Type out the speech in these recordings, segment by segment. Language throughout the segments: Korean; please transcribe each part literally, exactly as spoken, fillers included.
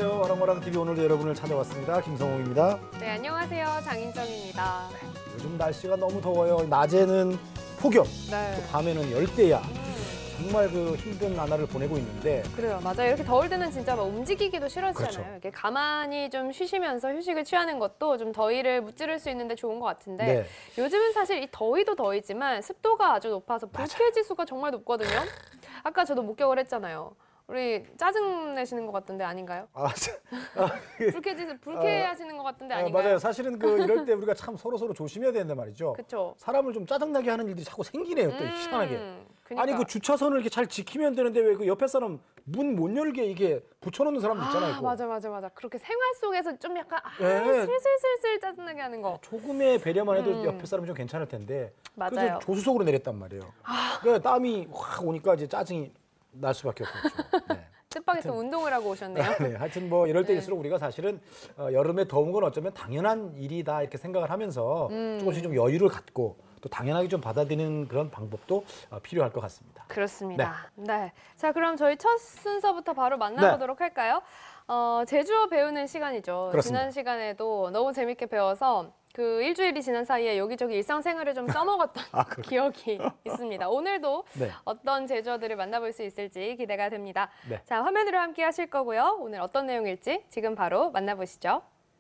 안녕하세요. 화랑화랑티비 오늘도 여러분을 찾아왔습니다. 김성홍입니다. 네, 안녕하세요. 장인정입니다. 요즘 날씨가 너무 더워요. 낮에는 폭염, 네. 또 밤에는 열대야. 정말 그 힘든 나날을 보내고 있는데. 그래요, 맞아요. 이렇게 더울 때는 진짜 막 움직이기도 싫어지잖아요. 그렇죠. 이렇게 가만히 좀 쉬시면서 휴식을 취하는 것도 좀 더위를 무찌를 수 있는데 좋은 것 같은데 네. 요즘은 사실 이 더위도 더위지만 습도가 아주 높아서 불쾌 지수가 정말 높거든요. 아까 저도 목격을 했잖아요. 우리 짜증 내시는 것 같던데 아닌가요? 아, 자, 아, 불쾌 지수 불쾌하시는 것 같은데 아닌가요? 아, 맞아요. 사실은 그 이럴 때 우리가 참 서로 서로 조심해야 되는데 말이죠. 그렇죠. 사람을 좀 짜증나게 하는 일들이 자꾸 생기네요. 또 음, 희한하게. 그러니까. 아니 그 주차선을 이렇게 잘 지키면 되는데 왜 그 옆에 사람 문 못 열게 이게 붙여놓는 사람도 있잖아요. 아, 이거. 맞아, 맞아, 맞아. 그렇게 생활 속에서 좀 약간 아, 예. 슬슬슬슬 짜증나게 하는 거. 조금의 배려만 해도 음. 옆에 사람이 좀 괜찮을 텐데. 맞아요. 그래서 조수석으로 내렸단 말이에요. 아. 그러니까 땀이 확 오니까 이제 짜증이 날 수밖에 없겠죠. 네. 뜻밖에서 운동을 하고 오셨네요. 네, 하여튼 뭐 이럴 네. 때일수록 우리가 사실은 어, 여름에 더운 건 어쩌면 당연한 일이다 이렇게 생각을 하면서 음. 조금씩 좀 여유를 갖고 또 당연하게 좀 받아들이는 그런 방법도 어, 필요할 것 같습니다. 그렇습니다. 네. 자, 그럼 저희 첫 순서부터 바로 만나보도록 할까요? 어, 제주어 배우는 시간이죠. 그렇습니다. 지난 시간에도 너무 재밌게 배워서 그 일주일이 지난 사이에 여기저기 일상생활을 좀 써먹었던 아, 기억이 있습니다. 오늘도 네. 어떤 제주어들을 만나볼 수 있을지 기대가 됩니다. 네. 자, 화면으로 함께 하실 거고요. 오늘 어떤 내용일지 지금 바로 만나보시죠.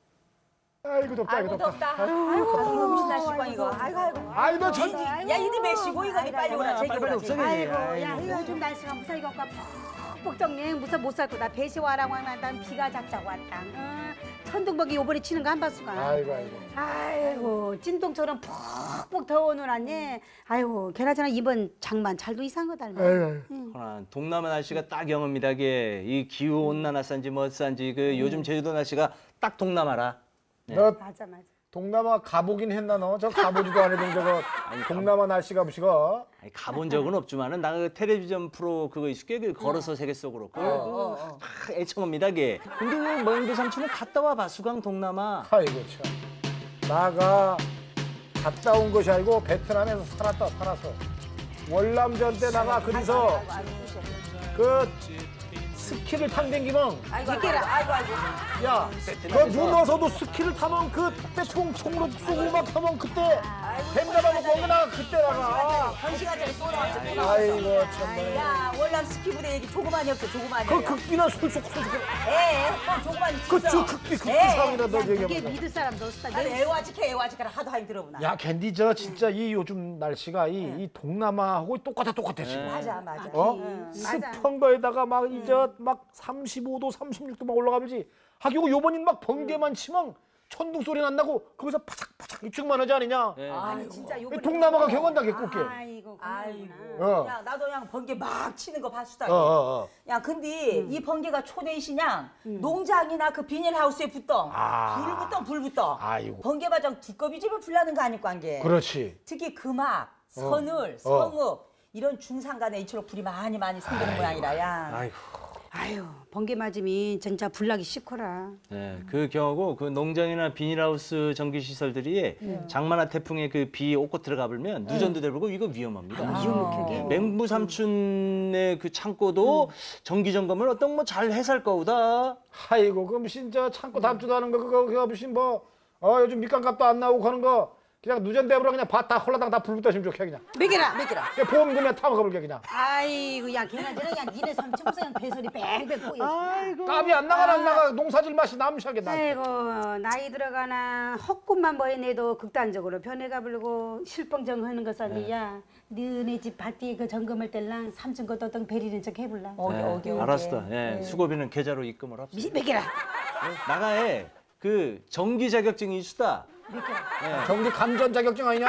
아이고 덥다, 아이고 아이고 덥다. 덥다. 아이고 너무 시원 이거. 아이고 아이고. 아이고 전지. 야 이리 매시고 이거 빨리 오라 제기 오라. 제기. 아이고, 야, 이거 요즘 날씨가 무사 이거 가 푹푹 정리 무사 못 살고 나 배시 와랑 왕난 비가 작자고 왔다. 어, 천둥번개 요번에 치는 거 한 바수가. 아이고 아이고. 아이고, 찐동처럼 푹푹 더워는 왔네. 아이고, 걔나저나 이번 장만 잘도 이상한 거 닮아. 아이고. 허나 동남아 날씨가 딱 영업니다게 이 기후 온난화산지 뭐산지 그 요즘 제주도 날씨가 딱 동남아라. 네. 너 맞아, 맞아. 동남아 가보긴 했나 너? 저 가보지도 안 해본 저거 동남아 날씨 가보시고. 아니, 가본 적은 없지만은 나 그 텔레비전 프로 그거 있을게 그 걸어서 세계 속으로 그 어, 어. 애청합니다게. 근데 그 멍도 삼촌은 갔다 와 바수강 동남아. 아이고 참. 나가 갔다 온 것이 아니고 베트남에서 살았다 살아서 월남전 때 나가 그래서 그 스키를 탕댕기면 아이고 아이고 아이고 아이고. 야, 그 눈 와서도 스키를 타면 그 빼총 총로 쏘고 막 타면 그때 뱀 잡아먹고 오면 나가 그때 나가. 한 시간 전에 또 나왔어 또 나왔어. 아이고 참네. 야 월남 스키부대 얘기 조그만이 없어 조그만이. 그 극비나 술속 술속. 에, 또 조그만이 있어. 그저 극비 극비 에, 상이라 너 그게 얘기해봐. 믿을 사람도 없다. 나는 애와직해 애와직해라 하도 하이 들어보나. 야 캔디 저 진짜 이 요즘 날씨가 이, 이 동남아하고 똑같아 똑같아 지금. 맞아 맞아. 어? 응. 습한 거에다가 막 이제 막 삼십오 도, 삼십육 도 막 올라가면지 하기고 요번엔 막 번개만 치면 천둥 소리 난다고 거기서 파삭파삭 입축만 하지 않느냐. 네. 아니 진짜 요번에 동남아가 경한다게 꽃게. 아이고, 아이고. 그러구나. 어. 야 나도 그냥 번개 막 치는 거 봤수다. 어, 어, 어. 야 근데 이 번개가 초내시냥 농장이나 그 비닐하우스에 붙던 아. 불 붙던 불 붙던 아이고. 번개 바정 두꺼비 집을 불나는 거 아닐까 한게. 그렇지. 특히 금악, 선을, 성읍 이런 중산간에 이처럼 불이 많이 많이 생기는 모양이라 야. 아이고. 아유, 번개 맞으면 진짜 불나기 싫거라. 네, 그 경우고 그 농장이나 비닐하우스 전기 시설들이 장마나 태풍에 그 비 옷고 들어가 버리면 누전도 되고 이거 위험합니다. 위험하게. 맹부 삼촌의 그 창고도 정기 점검을 어떤 뭐 잘 해살 거우다. 아이고 그럼 진짜 참고 담지도 하는 거 그거 그거 무슨 뭐 어, 요즘 밑간값도 안 나오고 하는 거 그냥 누전대버려 그냥 밭다 홀라당 다 불 붙여주면 좋게 그냥. 먹이라. 맥기라. 그냥 보험금에 타먹어볼게 그냥. 아이고, 야, 걔나저나 그냥 니네 삼촌 무슨 배소리 뱅뱅 꼬여. 아이고. 값이 안 나가 안 나가 농사질 맛이 남시하게 나. 아이고, 나이 들어가나 헛꿈만 보이네도 극단적으로 변해가 불고 실뻥정하는 것은 야, 너네 집 밭뒤에 그 점검할 때랑 삼촌 것도 어떤 베리는 척 해볼라. 어디 네, 어디 어디. 알았어. 예, 수고비는 계좌로 입금을 합시다. 미, 먹이라. 나가에 그 정기 자격증이 있수다. 예. 전기 감전 자격증 아니냐?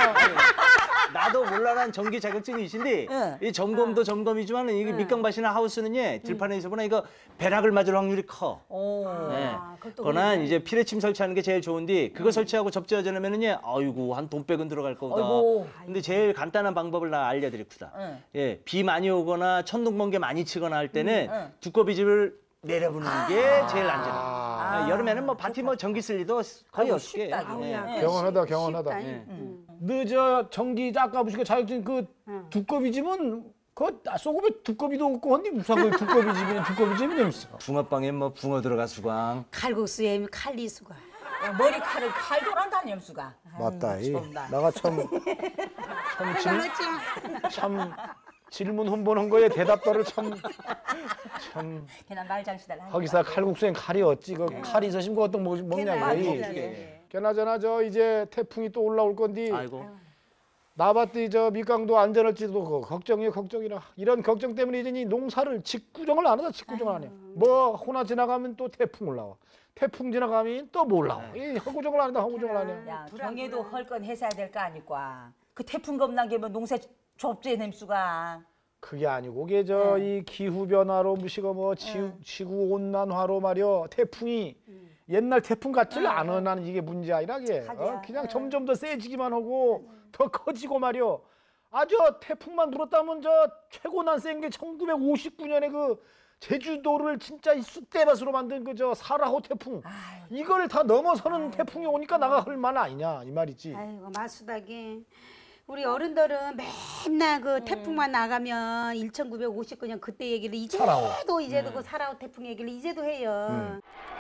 나도 몰라난 전기 자격증이신데 응. 이 점검도 점검이지만 이게 밑강밭이나 하우스는 예, 들판에서 보나 이거 배락을 맞을 확률이 커. 오. 네. 그것도 그러나 그러네. 이제 피레침 설치하는 게 제일 좋은데 그거 설치하고 접지하지 않으면은 예, 아이고 한 돈백은 들어갈 거다. 아이고. 근데 제일 간단한 방법을 나 알려드리구다. 응. 예, 비 많이 오거나 천둥번개 많이 치거나 할 때는 응. 두꺼비 집을 내려보는 게 제일 안전해. 아. 여름에는 뭐 밭이 뭐 전기 쓸 리도 거의 아이고, 없게. 쉽다, 아우, 예. 야, 예. 경험하다 경험하다. 쉽다, 예. 응. 늦어 전기 아까 보시고 자격증 그 두꺼비 집은 그 소금에 두꺼비도 없고 언니 무슨 그 두꺼비 집이네 두꺼비 집이네 무슨. 붕어빵에 뭐 붕어 들어가 수강. 칼국수에 칼리수가. 야, 머리카락 칼도란다니 염수가. 맞다. 이 참나. 나가 참 참 질, 참 질문 혼보는 거에 대답들을 참 참 그냥 말장시달 하니까. 거기서 칼국수엔 칼이 어찌 그 칼이 있으신 거 어떤 뭐 먹냐고. 예. 걔나저나 저 이제 태풍이 또 올라올 건데 아이고. 나봤더니 저 밑강도 안전할지도 그 걱정이야 걱정이라 이런 걱정 때문에 이제 이 농사를 직구정을 안 하다 직구정을 안 해. 뭐 호나 지나가면 또 태풍 올라와. 태풍 지나가면 또 뭐 올라와. 이 허구정을 안 한다 허구정을 안 해. 야, 경에도 헐건 해서야 될 거 아니까. 그 태풍 겁나게 뭐 농사 좁지 냄수가. 그게 아니고 그게 저 이 기후 변화로 무시고 뭐 지, 지구 온난화로 말이여 태풍이 옛날 태풍 같지를 않아. 나는 이게 문제 아니라 이게 어? 하기야. 그냥 점점 더 세지기만 하고 더 커지고 말이여. 아저 태풍만 불었다면 저 최고 난 센 게 천구백오십구 년에 그 제주도를 진짜 이 쑥대밭으로 만든 그 저 사라호 태풍. 이걸 다 넘어서는 태풍이 오니까 나가 할 만 아니냐 이 말이지. 아이고 마수다기. 우리 어른들은 맨날 그 태풍만 나가면 천구백오십구 년 그때 얘기를 이제도 사라호. 이제도 그 사라호 태풍 얘기를 이제도 해요.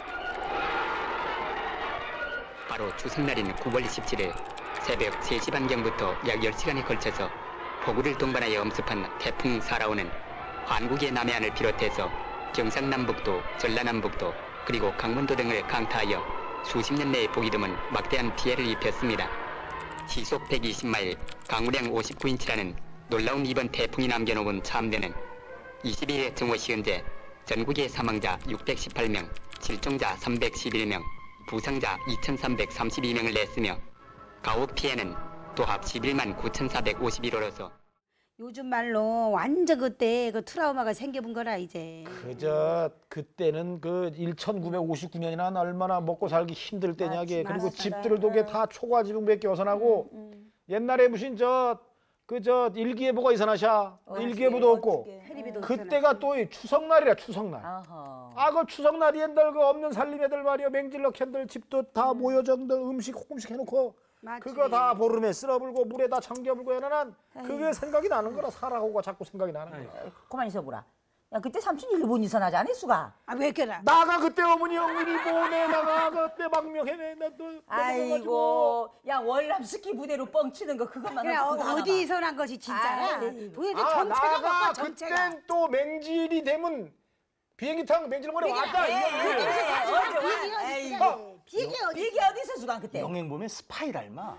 바로 추석날인 구월 이십칠일 새벽 세 시 반경부터 약 열 시간에 걸쳐서 폭우를 동반하여 엄습한 태풍 사라오는 한국의 남해안을 비롯해서 경상남북도, 전라남북도, 그리고 강원도 등을 강타하여 수십 년 내에 보기 드문 막대한 피해를 입혔습니다. 시속 백이십 마일, 강우량 오십구 인치라는 놀라운 이번 태풍이 남겨놓은 참대는 이십일일 정오 시 현재 전국의 사망자 육백십팔 명, 실종자 삼백십일 명, 부상자 이천삼백삼십이 명을 냈으며 가옥 피해는 도합 십일만 구천사백오십일 호로서 요즘 말로 완전 그때 그 트라우마가 생겨본 거라 이제. 그저 그때는 그 천구백오십구 년이나 얼마나 먹고 살기 힘들 때냐게. 맞지, 그리고 맞다. 집들도 게 다 초가지붕밖에 어선하고 옛날에 무슨 저 그 저 일기예보가 이산하샤 일기예보도 없고 텔레비도 그때가 또 이 추석날이라 추석날. 어허. 아 그 추석날이 옛날 그 없는 살림 애들 말이야 맹질러 캔들 집도 다 모여정들 음식 조금씩 해놓고 맞지. 그거 다 보름에 쓸어불고 물에다 잠겨불고 해나는 그게 생각이 나는 거라. 사라고가 자꾸 생각이 나는 거야. 그만 있어보라. 야, 그때 삼촌 일본 이선하지 않았 수가? 아왜 그래? 나가 그때 어머니 형님이 보내 나가 그때 망명해내 나도 아이고, 야 월남 스키 부대로 뻥치는 거 그것만 그래 하고 어, 그거 어디서 난 것이 진짜라. 아이고. 도대체 아 정체가 나가 뭐야 정체가. 그땐 또 맹질이 되면 비행기 타고 맹질머리 왔다 에, 이거 에, 그래. 에, 어디 와? 비행기가 에이, 어디 비행기 어디? 비행기 어디서 수강 그때? 영행 보면 스파이 닮아.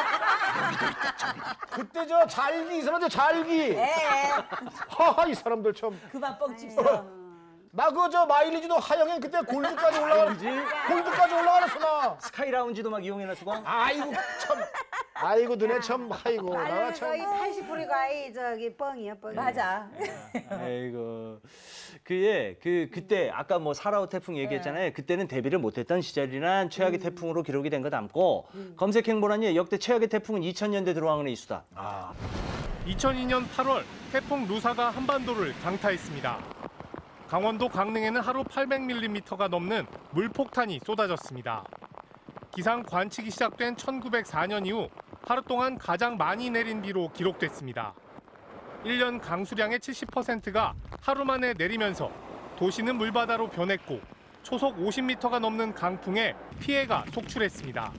그때 저 잘기 있었는데 잘기 에, 하하 이 사람들 참 그만 뻥칩어. 나 그 저 마일리지도 하영에 그때 골드까지 올라가는 골드까지 올라가랬어 나. 스카이 라운지도 막 이용해라 수강. 아이고 참 아이고 너네 참 아이고 나가 나는 참 거의 팔십 퍼센트가 이 저기 뻥이야 뻥. 맞아. 아이고. 그예 그 그때 아까 뭐 사라오 태풍 얘기했잖아요. 그때는 대비를 못했던 시절이란 최악의 태풍으로 기록이 된 거 담고 검색행보라니 역대 최악의 태풍은 이천 년대 들어와는 이수다. 이천이 년 팔월 태풍 루사가 한반도를 강타했습니다. 강원도 강릉에는 하루 팔백 밀리미터가 넘는 물폭탄이 쏟아졌습니다. 기상 관측이 시작된 천구백사 년 이후 하루 동안 가장 많이 내린 비로 기록됐습니다. 일 년 강수량의 칠십 퍼센트가 하루 만에 내리면서 도시는 물바다로 변했고 초속 오십 미터가 넘는 강풍에 피해가 속출했습니다.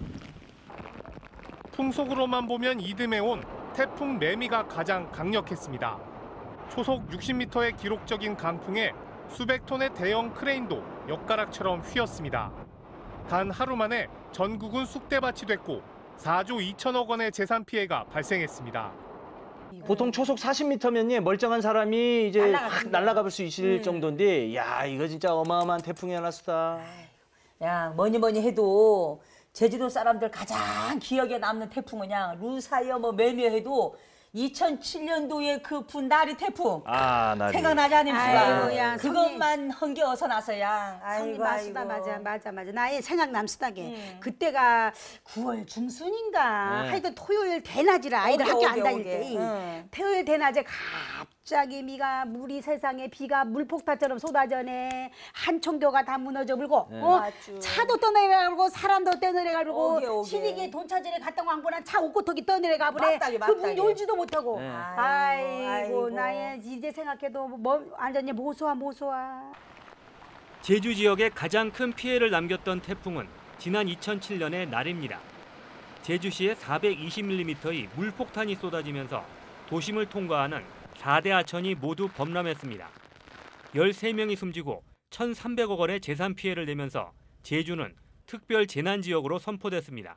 풍속으로만 보면 이듬해온 태풍 매미가 가장 강력했습니다. 초속 육십 미터의 기록적인 강풍에 수백 톤의 대형 크레인도 엿가락처럼 휘었습니다. 단 하루 만에 전국은 쑥대밭이 됐고 사조 이천억 원의 재산 피해가 발생했습니다. 보통 초속 사십 미터면 멀쩡한 사람이 이제 날아갈 확 텐데. 날아가 볼 수 있을 음. 정도인데 야 이거 진짜 어마어마한 태풍이 하나 수다. 야 뭐니 뭐니 해도 제주도 사람들 가장 기억에 남는 태풍은야 루사여 뭐 매미여 해도 이천칠 년도에 그 분다리 태풍 아 나리. 생각나지 않습니까? 아이고, 야, 그것만 헌겨서 나서야. 성님 아이고 맞다 아이고. 맞아 맞아 맞아 나의 생각 남수다게 음. 그때가 구월 중순인가 네. 하여튼 토요일 대낮이라 아이들 오게, 학교 안 오게, 다닐 오게. 때 응. 토요일 대낮에 갑자기 미가 물이 세상에 비가 물폭탄처럼 쏟아져내 한총교가 다 무너져 불고 네. 어? 맞죠. 차도 떠내려가고 사람도 떠내려가고 오게, 오게. 신이게 돈 찾으러 갔다 왕보난 차 옷고토기 떠내려가보래 맞다게, 그문 맞다게. 열지도 못하고 네. 아이고, 아이고. 나 예, 이제 생각해도 뭐 완전히 모소아 모소아. 제주 지역에 가장 큰 피해를 남겼던 태풍은 지난 이천칠 년의 날입니다. 제주시에 사백이십 밀리미터의 물폭탄이 쏟아지면서 도심을 통과하는 사 대 하천이 모두 범람했습니다. 열세 명이 숨지고 천삼백억 원의 재산 피해를 내면서 제주는 특별 재난지역으로 선포됐습니다.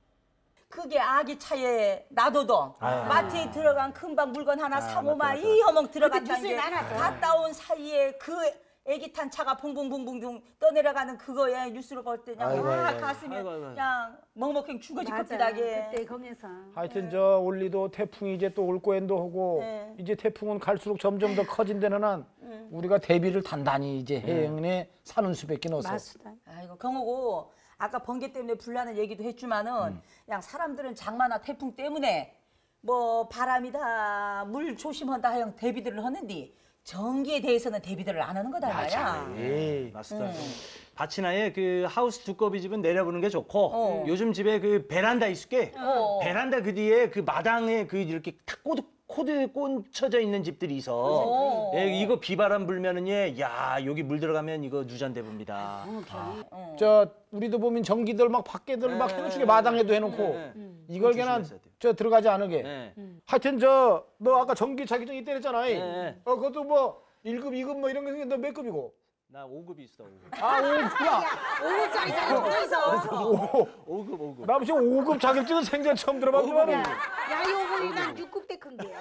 그게 아기 차에 놔둬도 아유. 마트에 들어간 금방 물건 하나 아, 사고만 맞다, 맞다. 이 어멍 그때 들어갔다는 뉴스에 게 나왔어요. 갔다 온 사이에 그 애기 탄 차가 붕붕붕붕 떠내려가는 그거에 뉴스를 볼 때 그냥 아이고, 와 아이고, 가슴이 아이고, 아이고. 그냥 먹먹행 죽어질 맞아. 것같하게 그때 거기서. 하여튼 저 올리도 태풍이 이제 또 올 거엔도 하고 네. 이제 태풍은 갈수록 점점 더 커진 데는 한 우리가 대비를 단단히 이제 해행에 사는 수밖에 없어. 맞수다. 아이고 경호고 아까 번개 때문에 불나는 얘기도 했지만은 음. 그냥 사람들은 장마나 태풍 때문에 뭐 바람이다 물 조심한다 하여 대비들을 하는데 전기에 대해서는 대비들을 안 하는 거다 말이야. 에이. 맞습니다. 음. 밭이나에 그 하우스 두꺼비 집은 내려보는 게 좋고 어. 요즘 집에 그 베란다 있을게 어. 베란다 그 뒤에 그 마당에 그 이렇게 탁 코드 코드 꽂혀져 있는 집들이 있어. 어. 예, 이거 비바람 불면은 예, 야 여기 물 들어가면 이거 누전대부입니다. 어. 저 우리도 보면 전기들 막 밖에들 막 네, 해놓치게 네, 마당에도 해놓고 네, 네. 이걸 그거 그냥 조심했어야 돼요. 저 들어가지 않게. 네. 하여튼 저 너 아까 전기 자기전기 때렸잖아. 네. 어 그것도 뭐 일 급, 이 급 뭐 이런 게 생겼는데 너 몇 급이고? 나 오 급이 있어. 오 급. 아 오 급이야. 오급짜리 자격증 있어. 오 급, 오 급. 나 무슨 오 급 자격증은 생전 처음 들어봤지만 야, 요거는 난 육 급 때 큰 게.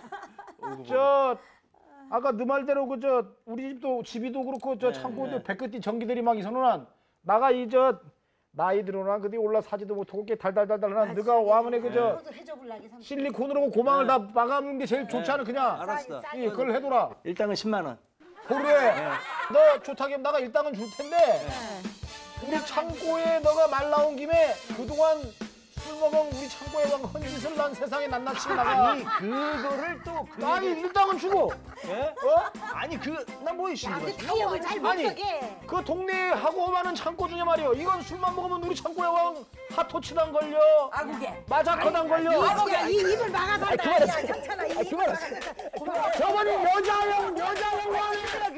저 아까 너 말대로 그 저 우리 집도 집이도 그렇고 저 네, 창고도 네. 백끝이 전기들이 막 이선호난 나가 이 저 나이 들어나 그뒤 올라 사지도 못하고 이렇게 달달달달한 너가 와문에 그저 그것도 해줘볼라게 삼십. 실리콘으로 고망을 네. 다 막아놓는 게 제일 좋지 않아 그냥 알았어. 예, 그걸 해둬라 일당은 십만 원. 그래 너 좋다면 나가 일당은 줄 텐데 우리 창고에 너가 말 나온 김에 그동안 술 먹은 우리 창고에 왕 헌짓을 난 세상에 낱낱이 나가 아니 그거를 또 그 아니 일당은 주고 예? 어? 아니 그나뭐 있는 근데 거지? 타협을 잘 아니, 못하게. 그 동네에 하고 많은 창고 중에 말이야 이건 술만 먹으면 우리 창고에 왕 핫토치단 걸려 아구게. 마자커단 걸려 아버가 이 입을 막아서 한다. 야, 괜찮아. 이 입을 막아서. 저번이 여자형 여자형 왕이야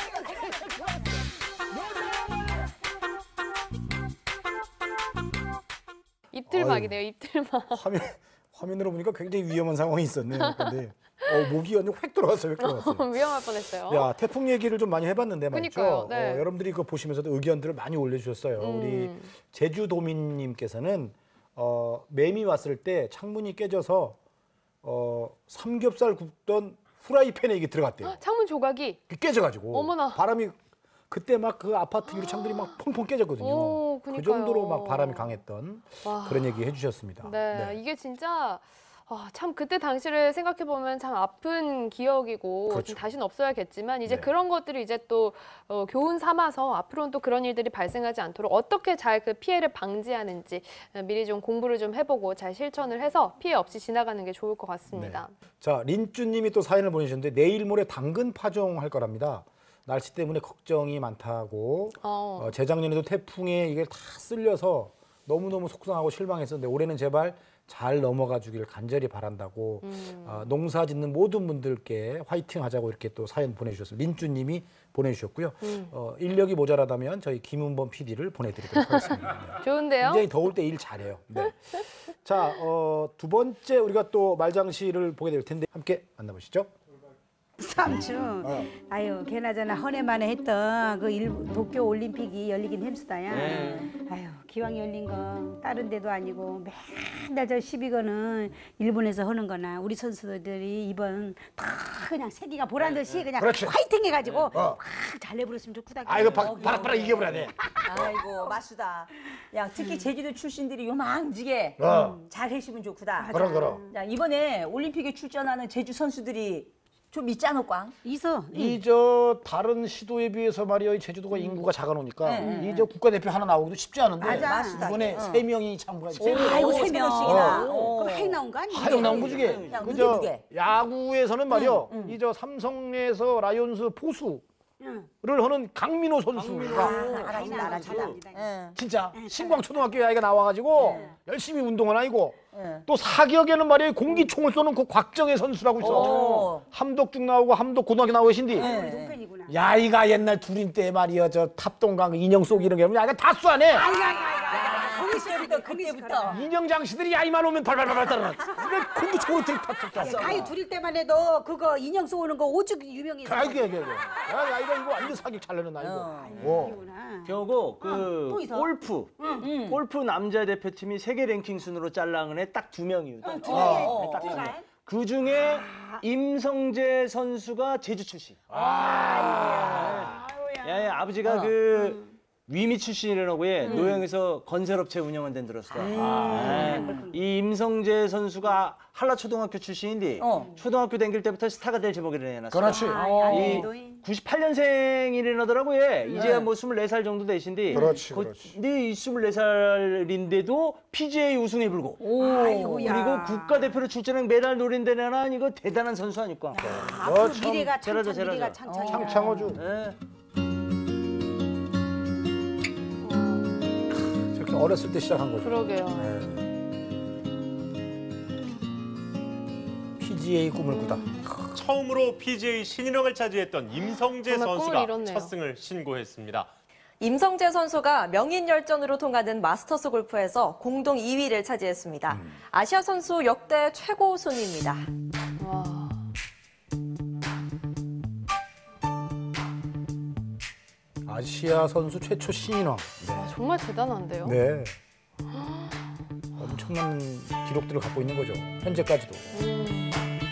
입틀막이네요, 입틀막. 화면 화면으로 보니까 굉장히 위험한 상황이 있었네요. 근데 어, 목이 완전 획 들어갔어요. 획 들어갔어요. 위험할 뻔했어요. 야 태풍 얘기를 좀 많이 해봤는데 말이죠. 그러니까요, 네. 어, 여러분들이 그거 보시면서도 의견들을 많이 올려주셨어요. 음. 우리 제주도민님께서는 어, 매미 왔을 때 창문이 깨져서 어, 삼겹살 굽던 후라이팬에 이게 들어갔대요. 창문 조각이. 그 깨져가지고 어머나. 바람이 그때 막 그 아파트 유리창들이 막 펑펑 깨졌거든요. 오, 그 그러니까요. 정도로 막 바람이 강했던 와. 그런 얘기 해주셨습니다. 네, 이게 진짜 아, 참 그때 당시를 생각해 보면 참 아픈 기억이고 그렇죠. 좀 다시는 없어야겠지만 이제 네. 그런 것들이 이제 또 어, 교훈 삼아서 앞으로는 또 그런 일들이 발생하지 않도록 어떻게 잘 그 피해를 방지하는지 어, 미리 좀 공부를 좀 해보고 잘 실천을 해서 피해 없이 지나가는 게 좋을 것 같습니다. 자, 린쭈님이 또 사연을 보내주셨는데 내일 모레 당근 파종할 거랍니다. 날씨 때문에 걱정이 많다고 어. 어, 재작년에도 태풍에 이게 다 쓸려서 너무너무 속상하고 실망했었는데 올해는 제발 잘 넘어가 주길 간절히 바란다고 음. 어, 농사 짓는 모든 분들께 화이팅 하자고 이렇게 또 사연 보내주셨어요. 린쭈님이 보내주셨고요. 음. 어, 인력이 모자라다면 저희 김은범 피디를 보내드리도록 하겠습니다. 네. 좋은데요? 굉장히 더울 때 일 잘해요. 네. 자, 어, 두 번째 우리가 또 말장시를 보게 될 텐데 함께 만나보시죠. 삼촌. 어. 아유, 걔나저나 헌해만에 했던 그 일, 도쿄 올림픽이 열리긴 햄스다야. 네. 아유, 기왕 열린 거 다른 데도 아니고 맨날 저 십이거는 일본에서 하는 거나 우리 선수들이 이번 다 그냥 세기가 보란 듯이 그냥 그렇지. 화이팅 해가지고 어. 확 잘 내버렸으면 좋구나. 아, 이거 바, 바락바락 이겨버려야 돼. 아이고 마수다. 야 특히 제주도 출신들이 요망지게 어. 잘 해시면 좋구다. 그럼, 그럼. 야 이번에 올림픽에 출전하는 제주 선수들이 좀 있지 않아 꽝? 있어. 이 저 다른 시도에 비해서 말이야 이 제주도가 인구가 작아놓으니까 네, 이 저 국가대표 하나 나오기도 쉽지 않은데 맞아. 맞습니다. 이번에 어. 세 명이 참가해. 세 명. 아이고 오, 세 세 명씩이나. 어. 어. 그 하이 나온 거 아니야? 하영 나온 거지 게. 그냥 그저 누게, 누게. 야구에서는 말이야 이 저 삼성에서 라이온스 포수 하는 강민호 선수가 알아요, 알아요. 예. 진짜 신광초등학교 아이가 나와가지고 네. 열심히 운동을 하고 네. 또 사격에는 말이에요 공기총을 쏘는 그 곽정혜 선수라고 있어. 오. 함덕중 나오고 함덕 고등학교 나오신디. 네. 동편이구나. 야이가 옛날 둘인 때 말이야 저 탑동강 인형 속 이런 게 야이가 다 쏘네. 거기 시절부터 그때부터. 인형 장씨들이 야이만 오면 발발발발 따라. 이거 공기총으로 들이탔었어. 가위 둘일 때만 해도 그거 인형 쏘는 거 오죽 유명했어. 아이고 아이고 아이고. 야 야이가 이거 완전 사격 잘 내는 아이고. 어. 이구나. 겨우고 그 또 있어? 골프 음. 골프 남자 대표팀이 세계 랭킹 순으로 짤랑은 애 딱 두 명이에요. 딱 두 어, 명. 어, 딱 두 어. 명. 그 중에 임성재 선수가 제주 출신. 아, 야, 야, 아버지가 어. 그 위미 출신이라고 해. 노영에서 건설업체 운영한 데는 들었어. 아, 이 임성재 선수가 한라초등학교 출신인데 어. 초등학교 다닐 때부터 스타가 될 제목이라 해놨어. 그렇지. 이 구십팔 년생이라더라고 예. 이제야 뭐 스물네 살 정도 되신데. 그렇지, 거- 그렇지. 근데 이 스물네 살인데도 피지에이 우승에 불고. 아이고야. 그리고 국가대표로 출전한 메달 노린데 나는 이거 대단한 선수 아니까. 앞으로 참 미래가 잘하죠, 창창 미래가 잘하죠. 창창. 창창어주. 예. 저렇게 어렸을 때 시작한 거죠. 그러게요. 피지에이 꿈을 꾸다. 처음으로 피지에이 신인왕을 차지했던 임성재 정말 꿈을 선수가 이뤘네요. 첫 승을 신고했습니다. 임성재 선수가 명인열전으로 통하는 마스터스 골프에서 공동 이 위를 차지했습니다. 아시아 선수 역대 최고 순위입니다. 와. 아시아 선수 최초 신인왕. 와, 정말 대단한데요. 네. 엄청난 기록들을 갖고 있는 거죠. 현재까지도. 음.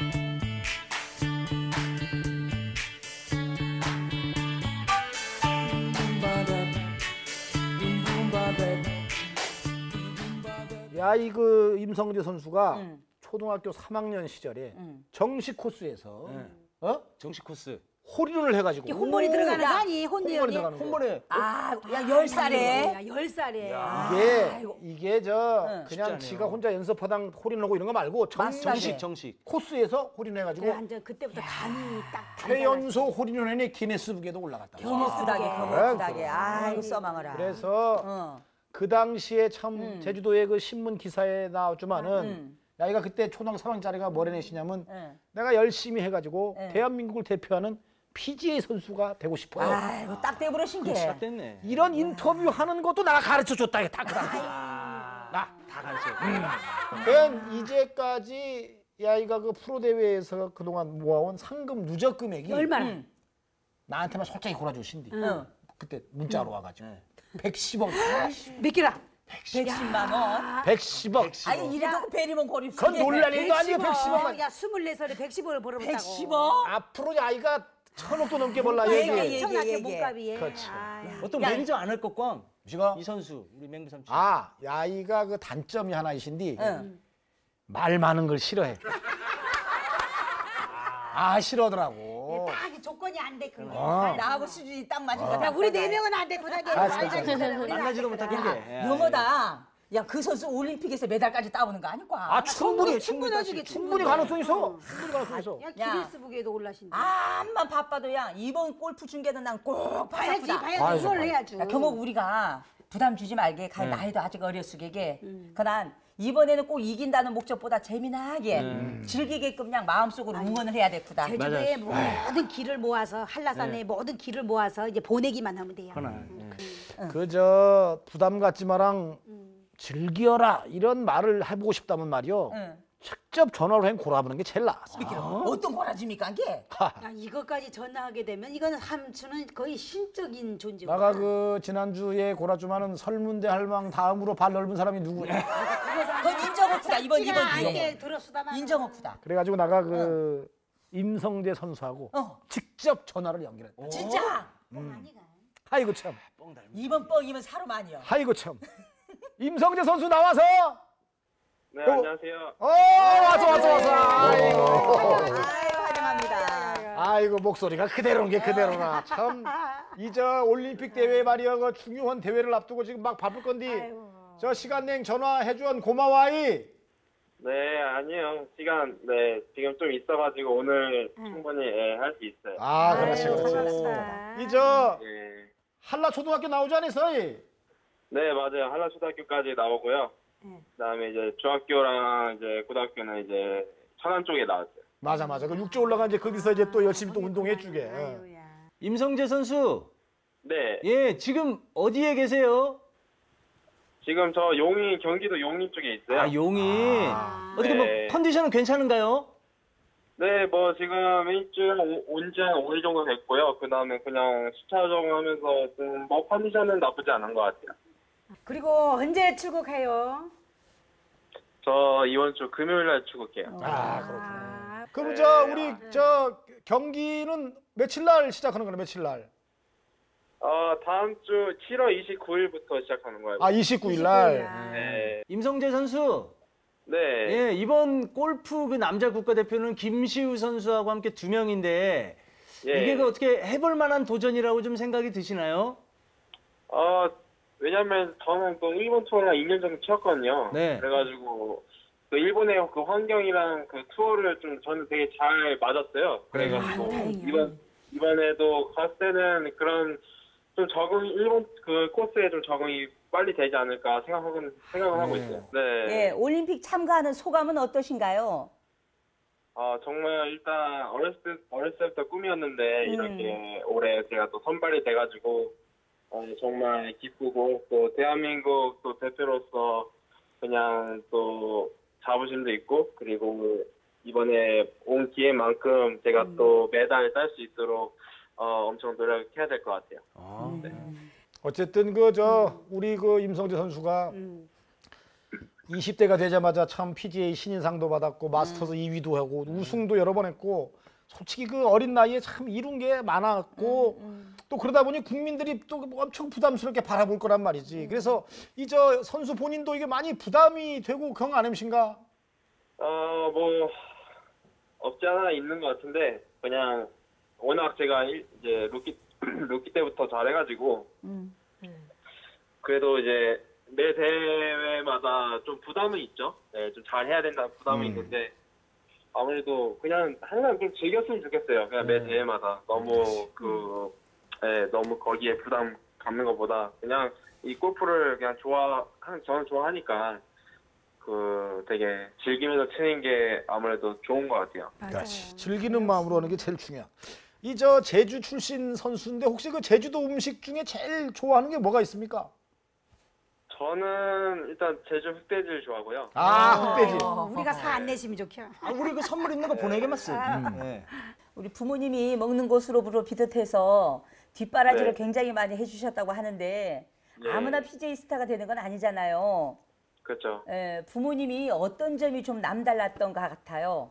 야, 이 그 임성재 선수가 응. 초등학교 삼 학년 시절에 응. 정식 코스에서 네. 어? 정식 코스. 홀인원을 해가지고 이게 혼머리 들어가는 거 아니? 홀인원이 혼리언이. 들어가는 거. 홈런에 아, 야, 열 살에. 열 살에. 이게 이게 저 응. 그냥 쉽지 않아요. 지가 혼자 연습하다 홀인하고 이런 거 말고 정, 맞습니다. 정식 정식 정식. 코스에서 홀인해가지고 그래 완전 그때부터 간이 딱. 최연소 홀인원에 기네스북에도 올라갔다. 겸업부다게, 겸업부다게. 아이고, 써망하라. 그래서 어. 그 당시에 참 음. 제주도의 그 신문 기사에 나왔지만은 음. 야이가 그때 초등 삼 학년짜리가 뭐래 내시냐면 응. 내가 열심히 해가지고 네. 대한민국을 대표하는 피지에이 선수가 되고 싶어요. 아이고, 딱 대부러신 게. 시작됐네. 이런 인터뷰 하는 것도 내가 가르쳐 줬다. 딱 그 당시. 아, 나. 다 가르쳐. 그냥 이제까지 야이가 그 프로 대회에서 그동안 모아온 상금 누적 금액이 얼마나? 응. 나한테만 솔직히 골아주신디. 응. 그때 문자로 와가지고 백십억. 몇 개라? 백십만 원. 백십억. 아니, 이래도 베리면 고립. 그건 놀랄 일도 아니에요. 백십억만. 야, 스물네 살에 백십억을 벌어봤다고. 백십억? 앞으로 아이가 천억도 넘게 벌라 예, 얘기. 예, 예. 엄청나게 몸값이. 그렇지. 어떤 야. 매니저 안 할 것 꽝. 지가 이 선수 우리 맹구 삼촌. 아 야이가 그 단점이 하나 있신디 응. 말 많은 걸 싫어해. 아 싫어하더라고. 딱 조건이 안 돼, 그게. 어. 나하고 수준이 딱 맞을 것 같아. 야, 우리 네 명은 안 돼, 고등학교. 아, 참, 참. 만나지도 못하게. 야, 영어다. 야, 그 선수 올림픽에서 메달까지 따오는 거 아닐까? 아 충분히 충분하지, 충분히, 충분히. 충분히 가능성 있어. 충분히 가능성 있어. 야, 야. 기네스북에도 올라신다. 암만 바빠도 야, 이번 골프 중계는 난 꼭 봐야지, 봐야지. 봐야지. 봐야지, 그걸 봐야지. 해야지. 야, 경호 우리가 부담 주지 말게. 가, 네. 나이도 아직 어렸으게. 그난 이번에는 꼭 이긴다는 목적보다 재미나게 음. 즐기게끔 그냥 마음속으로 응원을 해야 돼, 구다. 제주도에 모든 길을 모아서 한라산에 모든 길을 모아서 이제 보내기만 하면 돼요. 하나. 예. 그저 부담 갖지 마랑 즐겨라 이런 말을 해보고 싶다면 말이요. 응. 직접 전화로 행 골아보는 게 제일 나았어. 어떤 거라집니까, 이게? 야, 이것까지 전화하게 되면 이거는 함수는 거의 신적인 존재고. 나가 그 지난주에 고라주마는 설문대 할망 다음으로 발 넓은 사람이 누구야? 그건 인정호프다, 이번, 이번 아니게 기회. 들었수다만. 인정호프다. 그래가지고 나가 그 임성재 선수하고 어. 직접 전화를 연결했다. 진짜? 아이고 참. 이번 뻥이면 사람 아니야. 아이고 참. 임성재 선수 나와서. 네, 안녕하세요. 어 와서 와서 와서. 아이고. 아유, 환영합니다. 아이고 목소리가 그대로인 게 그대로나 참. 이 저 올림픽 대회 말이야 그 중요한 대회를 앞두고 지금 막 바쁠 건디 저 시간 내 전화해 주원 고마워이. 네, 아니요. 시간, 네, 지금 좀 있어가지고 오늘 충분히 예, 할 수 있어요. 아, 그렇지, 아유, 그렇지. 반갑다. 이 저 네. 한라 초등학교 나오지 않았어? 이? 네, 맞아요. 한라초등학교까지 나오고요. 그다음에 이제 중학교랑 이제 고등학교는 이제 천안 쪽에 나왔어요. 맞아, 맞아. 그 육조 올라가 이제 거기서 이제 또 열심히 또 운동해 주게. 아유야. 임성재 선수, 네, 예, 지금 어디에 계세요? 지금 저 용인 경기도 용인 쪽에 있어요. 아, 용인. 어떻게 뭐 네. 컨디션은 괜찮은가요? 네, 뭐 지금 일주일 온 지 한 오 일 정도 됐고요. 그다음에 그냥 시차 적응하면서 좀 뭐 컨디션은 나쁘지 않은 것 같아요. 그리고 언제 출국해요? 저 이번 주 금요일 날 출국해요. 아, 그렇구나. 아, 그럼 네. 저 우리 저 경기는 며칠 날 시작하는 거나 며칠 날? 어, 다음 주 칠월 이십구일부터 시작하는 거예요. 아, 이십구일 날. 네. 임성재 선수, 네. 예, 이번 골프 그 남자 국가대표는 김시우 선수하고 함께 두 명인데 예. 이게 그 어떻게 해볼 만한 도전이라고 좀 생각이 드시나요? 어, 왜냐면 저는 또 일본 투어를 이 년 정도 치렀거든요. 네. 그래가지고 그 일본의 그 환경이랑 그 투어를 좀 저는 되게 잘 맞았어요. 그래가지고 이번 이번에도 갔을 때는 그런 좀 적응 일본 그 코스에 좀 적응이 빨리 되지 않을까 생각하고 생각을 하고 있어요. 네. 예, 올림픽 참가하는 소감은 어떠신가요? 아 정말 일단 어렸을 때 어렸을 때부터 꿈이었는데 음. 이렇게 올해 제가 또 선발이 돼가지고 어, 정말 기쁘고 또 대한민국 또 대표로서 그냥 또 자부심도 있고 그리고 이번에 온 기회만큼 제가 음. 또 메달 딸 수 있도록 어, 엄청 노력해야 될 것 같아요. 아, 네. 어쨌든 그 저 우리 그 임성재 선수가 음. 이십 대가 되자마자 참 피지에이 신인상도 받았고 마스터스 이 위도 하고 우승도 여러 번 했고 솔직히 그 어린 나이에 참 이룬 게 많았고 또 그러다 보니 국민들이 또 엄청 부담스럽게 바라볼 거란 말이지. 그래서 이 저 선수 본인도 이게 많이 부담이 되고 그런 거 아니신가? 어, 뭐 없지 않아 있는 것 같은데 그냥 워낙 제가 일- 이제 루키 루키 때부터 잘해가지고 음. 그래도 이제 매 대회마다 좀 부담은 있죠. 네, 좀 잘해야 된다는 부담은 음. 있는데 아무래도 그냥 항상 좀 즐겼으면 좋겠어요. 그냥 매 대회마다 너무 그 네, 너무 거기에 부담 갖는 것보다 그냥 이 골프를 그냥 좋아 저는 좋아하니까 그 되게 즐기면서 치는 게 아무래도 좋은 것 같아요. 그렇지. 즐기는 마음으로 하는 게 제일 중요해. 이 저 제주 출신 선수인데 혹시 그 제주도 음식 중에 제일 좋아하는 게 뭐가 있습니까? 저는 일단 제주 흑돼지를 좋아하고요. 아, 흑돼지. 어, 우리가 사 안 내시면 좋겨. 아, 우리 그 선물 있는 거 보내게맞어. 음. 네. 우리 부모님이 먹는 것으로 비롯해서 뒷바라지를 네. 굉장히 많이 해주셨다고 하는데 네. 아무나 피지에이 스타가 되는 건 아니잖아요. 그렇죠. 예, 부모님이 어떤 점이 좀 남달랐던 것 같아요?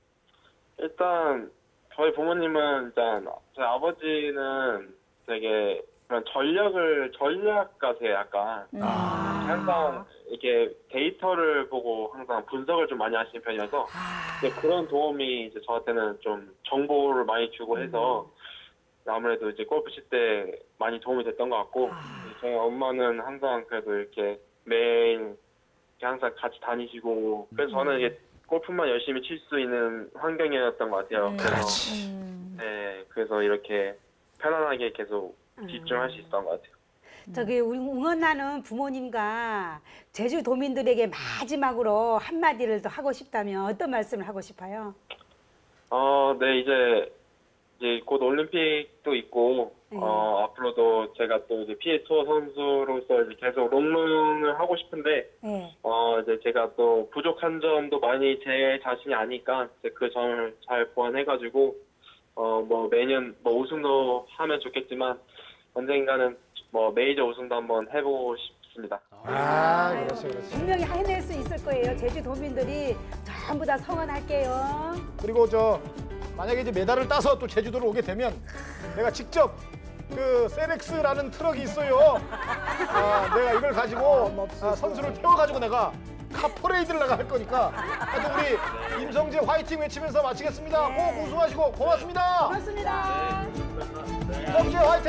일단 저희 부모님은 일단 저희 아버지는 되게 그런 전략을 전략가세요 약간 음. 항상 이렇게 데이터를 보고 항상 분석을 좀 많이 하시는 편이어서 이제 그런 도움이 이제 저한테는 좀 정보를 많이 주고 해서 아무래도 이제 골프 칠 때 많이 도움이 됐던 것 같고 저희 엄마는 항상 그래도 이렇게 매일 이렇게 항상 같이 다니시고 그래서 저는 이게 골프만 열심히 칠 수 있는 환경이었던 것 같아요. 음. 그래서 음. 네, 그래서 이렇게 편안하게 계속 집중할 수 있었던 것 같아요. 저기 우리 응원하는 부모님과 제주 도민들에게 마지막으로 한마디를 더 하고 싶다면 어떤 말씀을 하고 싶어요? 어, 네, 이제, 이제 곧 올림픽도 있고, 네. 어, 앞으로도 제가 또 이제 피지에이 투어 선수로서 이제 계속 롱런을 하고 싶은데, 네. 어, 이제 제가 또 부족한 점도 많이 제 자신이 아니까, 이제 그 점을 잘 보완해가지고, 어, 뭐 매년 뭐 우승도 하면 좋겠지만, 언젠가는 뭐 메이저 우승도 한번 해보고 싶습니다. 아, 그렇지, 그렇지. 분명히 해낼 수 있을 거예요. 제주 도민들이 전부 다 성원할게요. 그리고 저 만약에 이제 메달을 따서 또 제주도로 오게 되면 내가 직접 그 세렉스라는 트럭이 있어요. 아, 내가 이걸 가지고 아, 선수를 태워가지고 내가 카퍼레이드를 나갈 거니까 하여튼 우리 임성재 화이팅 외치면서 마치겠습니다. 꼭 우승하시고 고맙습니다. 고맙습니다. 임성재 화이팅!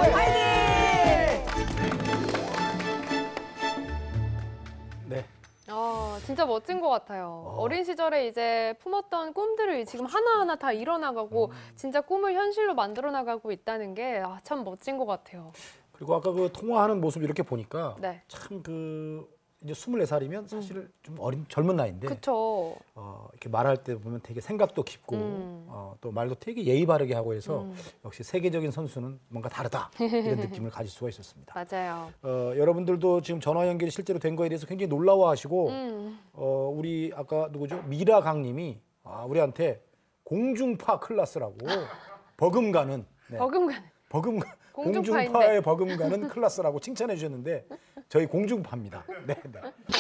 화이팅! 네. 아, 진짜 멋진 것 같아요. 어. 어린 시절에 이제 품었던 꿈들을 지금 하나하나 다 이뤄나가고 음. 진짜 꿈을 현실로 만들어 나가고 있다는 게 아, 참 멋진 것 같아요. 그리고 아까 그 통화하는 모습 이렇게 보니까 네. 참 그 이제 스물네 살이면 사실 음. 좀 어린 젊은 나이인데 그쵸. 어, 이렇게 말할 때 보면 되게 생각도 깊고 음. 어, 또 말도 되게 예의 바르게 하고 해서 음. 역시 세계적인 선수는 뭔가 다르다 이런 느낌을 가질 수가 있었습니다. 맞아요. 어, 여러분들도 지금 전화 연결이 실제로 된 거에 대해서 굉장히 놀라워하시고 음. 어, 우리 아까 누구죠? 미라 강님이 아, 우리한테 공중파 클래스라고 버금가는 네. 버금가는 버금가 공중파의 버금가는 클래스라고 칭찬해 주셨는데 저희 공중파입니다. 네, 네.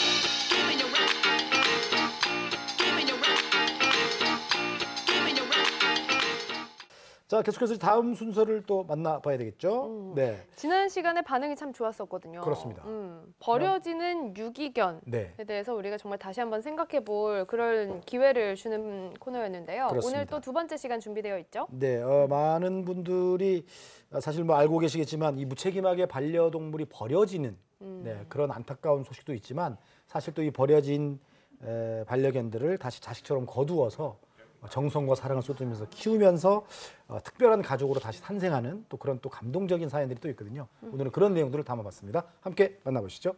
자, 계속해서 다음 순서를 또 만나봐야 되겠죠. 음. 네. 지난 시간에 반응이 참 좋았었거든요. 그렇습니다. 음, 버려지는 유기견에 네. 대해서 우리가 정말 다시 한번 생각해볼 그런 기회를 주는 코너였는데요. 그렇습니다. 오늘 또 두 번째 시간 준비되어 있죠. 네, 어, 많은 분들이 사실 뭐 알고 계시겠지만 이 무책임하게 반려동물이 버려지는 음. 네, 그런 안타까운 소식도 있지만 사실 또 이 버려진 에, 반려견들을 다시 자식처럼 거두어서 정성과 사랑을 쏟으면서 키우면서 어, 특별한 가족으로 다시 탄생하는 또 그런 또 감동적인 사연들이 또 있거든요. 음. 오늘은 그런 내용들을 담아봤습니다. 함께 만나보시죠.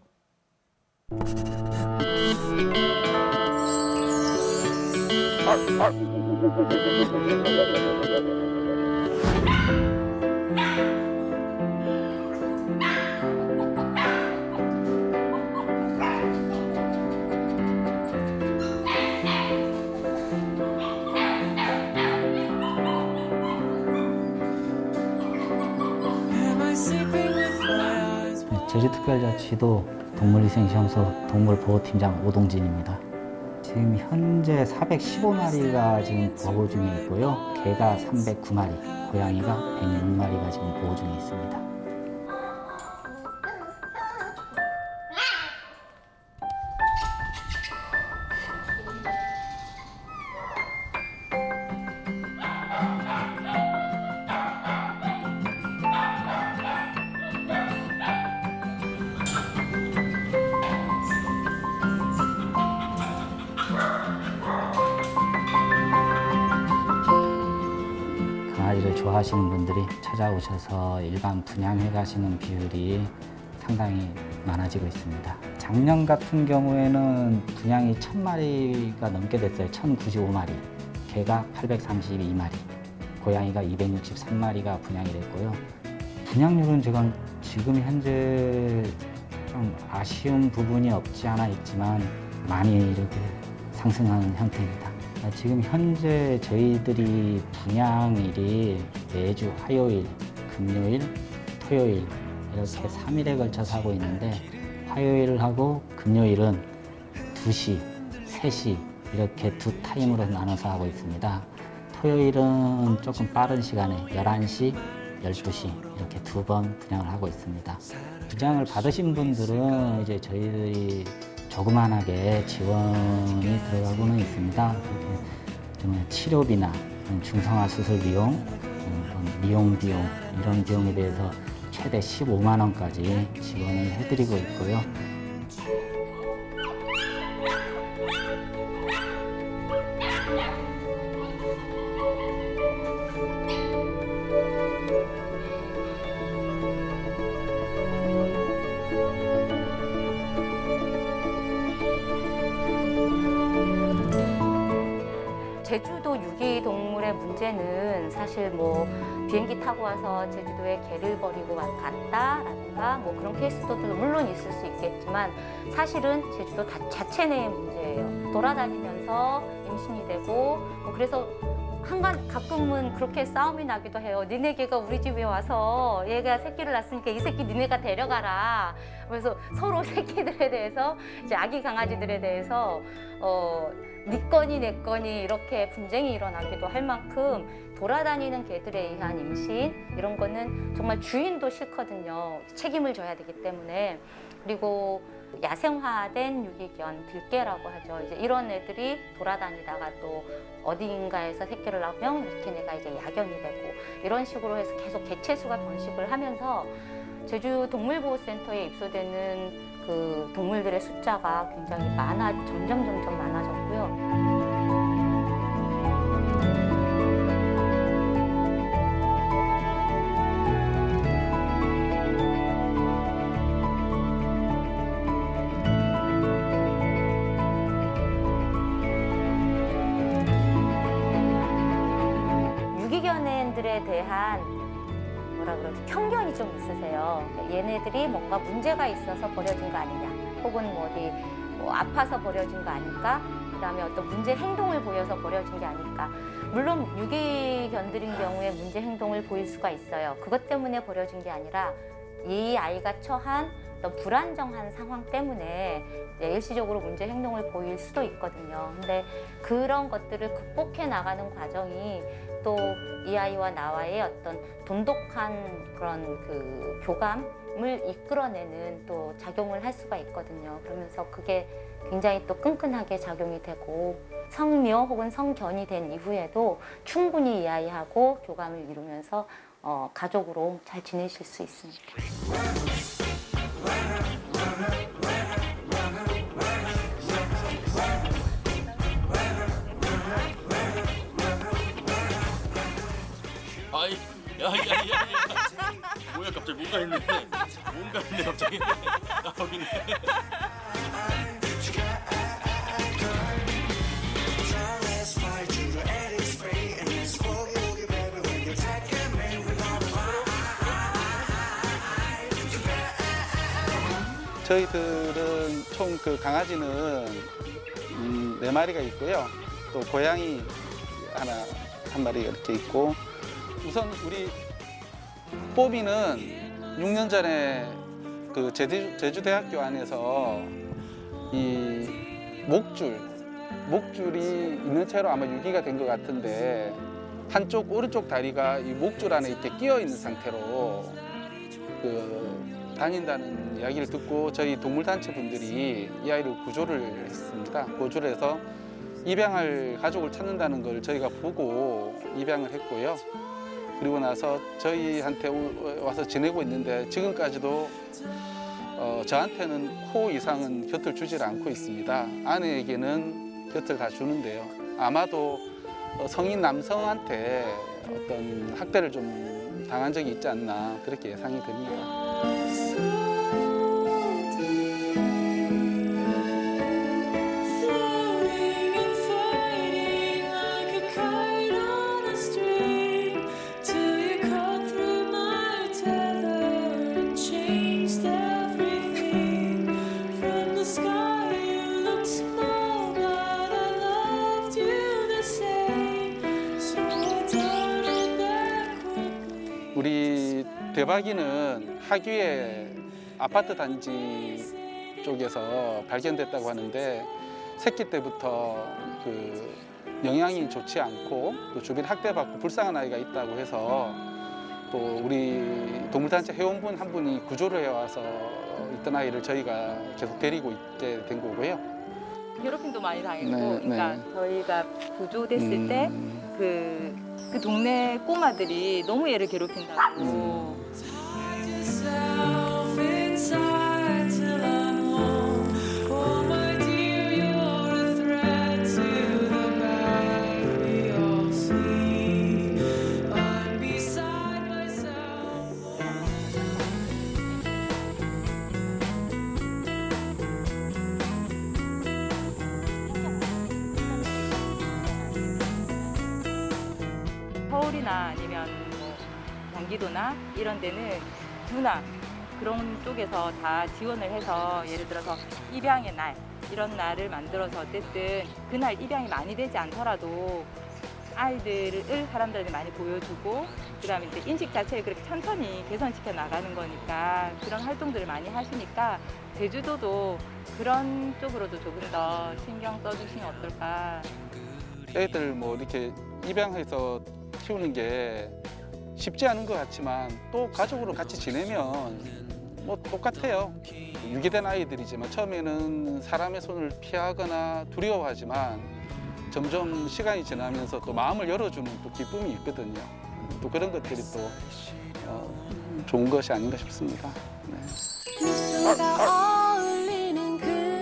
제주특별자치도 동물위생시험소 동물보호팀장 오동진입니다. 지금 현재 사백십오 마리가 지금 보호 중에 있고요. 개가 삼백구 마리, 고양이가 백육 마리가 지금 보호 중에 있습니다. 강아지를 좋아하시는 분들이 찾아오셔서 일반 분양해 가시는 비율이 상당히 많아지고 있습니다. 작년 같은 경우에는 분양이 천 마리가 넘게 됐어요. 천구십오 마리, 개가 팔백삼십이 마리, 고양이가 이백육십삼 마리가 분양이 됐고요. 분양률은 제가 지금 현재 좀 아쉬운 부분이 없지 않아 있지만 많이 이렇게 상승하는 형태입니다. 지금 현재 저희들이 분양일이 매주 화요일, 금요일, 토요일 이렇게 삼 일에 걸쳐서 하고 있는데 화요일하고 금요일은 두 시, 세 시 이렇게 두 타임으로 나눠서 하고 있습니다. 토요일은 조금 빠른 시간에 열한 시, 열두 시 이렇게 두 번 분양을 하고 있습니다. 분양을 받으신 분들은 이제 저희들이 조그만하게 지원이 들어가고는 있습니다. 이렇게 치료비나 중성화 수술 비용, 미용 비용 이런 비용에 대해서 최대 십오만 원까지 지원을 해드리고 있고요. 제주도 유기동물의 문제는 사실 뭐 비행기 타고 와서 제주도에 개를 버리고 갔다라든가 뭐 그런 케이스도 물론 있을 수 있겠지만 사실은 제주도 자체 내의 문제예요. 돌아다니면서 임신이 되고 뭐 그래서 한간 가끔은 그렇게 싸움이 나기도 해요. 니네 개가 우리 집에 와서 얘가 새끼를 낳았으니까 이 새끼 니네가 데려가라. 그래서 서로 새끼들에 대해서 이제 아기 강아지들에 대해서 어, 네 건이 내 건이 이렇게 분쟁이 일어나기도 할 만큼 돌아다니는 개들에 의한 임신 이런 거는 정말 주인도 싫거든요. 책임을 져야 되기 때문에. 그리고 그 야생화된 유기견, 들개라고 하죠. 이제 이런 애들이 돌아다니다가 또 어딘가에서 새끼를 낳으면 걔네가 이제 야견이 되고 이런 식으로 해서 계속 개체수가 번식을 하면서 제주 동물보호센터에 입소되는 그 동물들의 숫자가 굉장히 많아, 점점 점점 많아졌고요. 유기견들에 대한 뭐라 그러지? 편견이 좀 있으세요. 얘네들이 뭔가 문제가 있어서 버려진 거 아니냐, 혹은 뭐 어디 뭐 아파서 버려진 거 아닐까, 그다음에 어떤 문제 행동을 보여서 버려진 게 아닐까. 물론 유기견들인 경우에 문제 행동을 보일 수가 있어요. 그것 때문에 버려진 게 아니라 이 아이가 처한 어떤 불안정한 상황 때문에 일시적으로 문제 행동을 보일 수도 있거든요. 근데 그런 것들을 극복해 나가는 과정이 또 이 아이와 나와의 어떤 돈독한 그런 그 교감을 이끌어내는 또 작용을 할 수가 있거든요. 그러면서 그게 굉장히 또 끈끈하게 작용이 되고 성묘 혹은 성견이 된 이후에도 충분히 이 아이하고 교감을 이루면서 어, 가족으로 잘 지내실 수 있습니다. 아이, 야, 야, 야, 야. 뭐야, 갑자기 뭔가 했는데, 뭔가 했는데, 갑자기. 아, 여기네. 저희들은 총 그 강아지는 음, 네 마리가 있고요. 또 고양이 하나, 한 마리 이렇게 있고. 우선 우리 뽀미는 육 년 전에 그 제주, 제주대학교 안에서 이 목줄, 목줄이 있는 채로 아마 유기가 된 것 같은데 한쪽 오른쪽 다리가 이 목줄 안에 이렇게 끼어 있는 상태로 그 다닌다는 이야기를 듣고 저희 동물단체 분들이 이 아이를 구조를 했습니다. 구조를 해서 입양할 가족을 찾는다는 걸 저희가 보고 입양을 했고요. 그리고 나서 저희한테 와서 지내고 있는데 지금까지도 어, 저한테는 코 이상은 곁을 주질 않고 있습니다. 아내에게는 곁을 다 주는데요. 아마도 성인 남성한테 어떤 학대를 좀 당한 적이 있지 않나 그렇게 예상이 됩니다. 우리 대박이는 하규의 아파트 단지 쪽에서 발견됐다고 하는데 새끼 때부터 그 영양이 좋지 않고 또 주변 학대받고 불쌍한 아이가 있다고 해서 또 우리 동물단체 회원분 한 분이 구조를 해와서 있던 아이를 저희가 계속 데리고 있게 된 거고요. 괴롭힘도 많이 당했고, 네, 그러니까 네. 저희가 구조됐을 음. 때 그 그 동네 꼬마들이 너무 얘를 괴롭힌다고. 음. 서울이나 아니면 뭐 경기도나 이런 데는 누나 그런 쪽에서 다 지원을 해서 예를 들어서 입양의 날 이런 날을 만들어서 어쨌든 그날 입양이 많이 되지 않더라도 아이들을 사람들한테 많이 보여주고 그다음에 이제 인식 자체를 그렇게 천천히 개선시켜 나가는 거니까 그런 활동들을 많이 하시니까 제주도도 그런 쪽으로도 조금 더 신경 써주시면 어떨까. 애들 뭐 이렇게 입양해서 키우는 게 쉽지 않은 것 같지만 또 가족으로 같이 지내면 뭐 똑같아요. 유기된 아이들이지만 처음에는 사람의 손을 피하거나 두려워하지만 점점 시간이 지나면서 또 마음을 열어주는 또 기쁨이 있거든요. 또 그런 것들이 또 어, 좋은 것이 아닌가 싶습니다. 네. 어울리는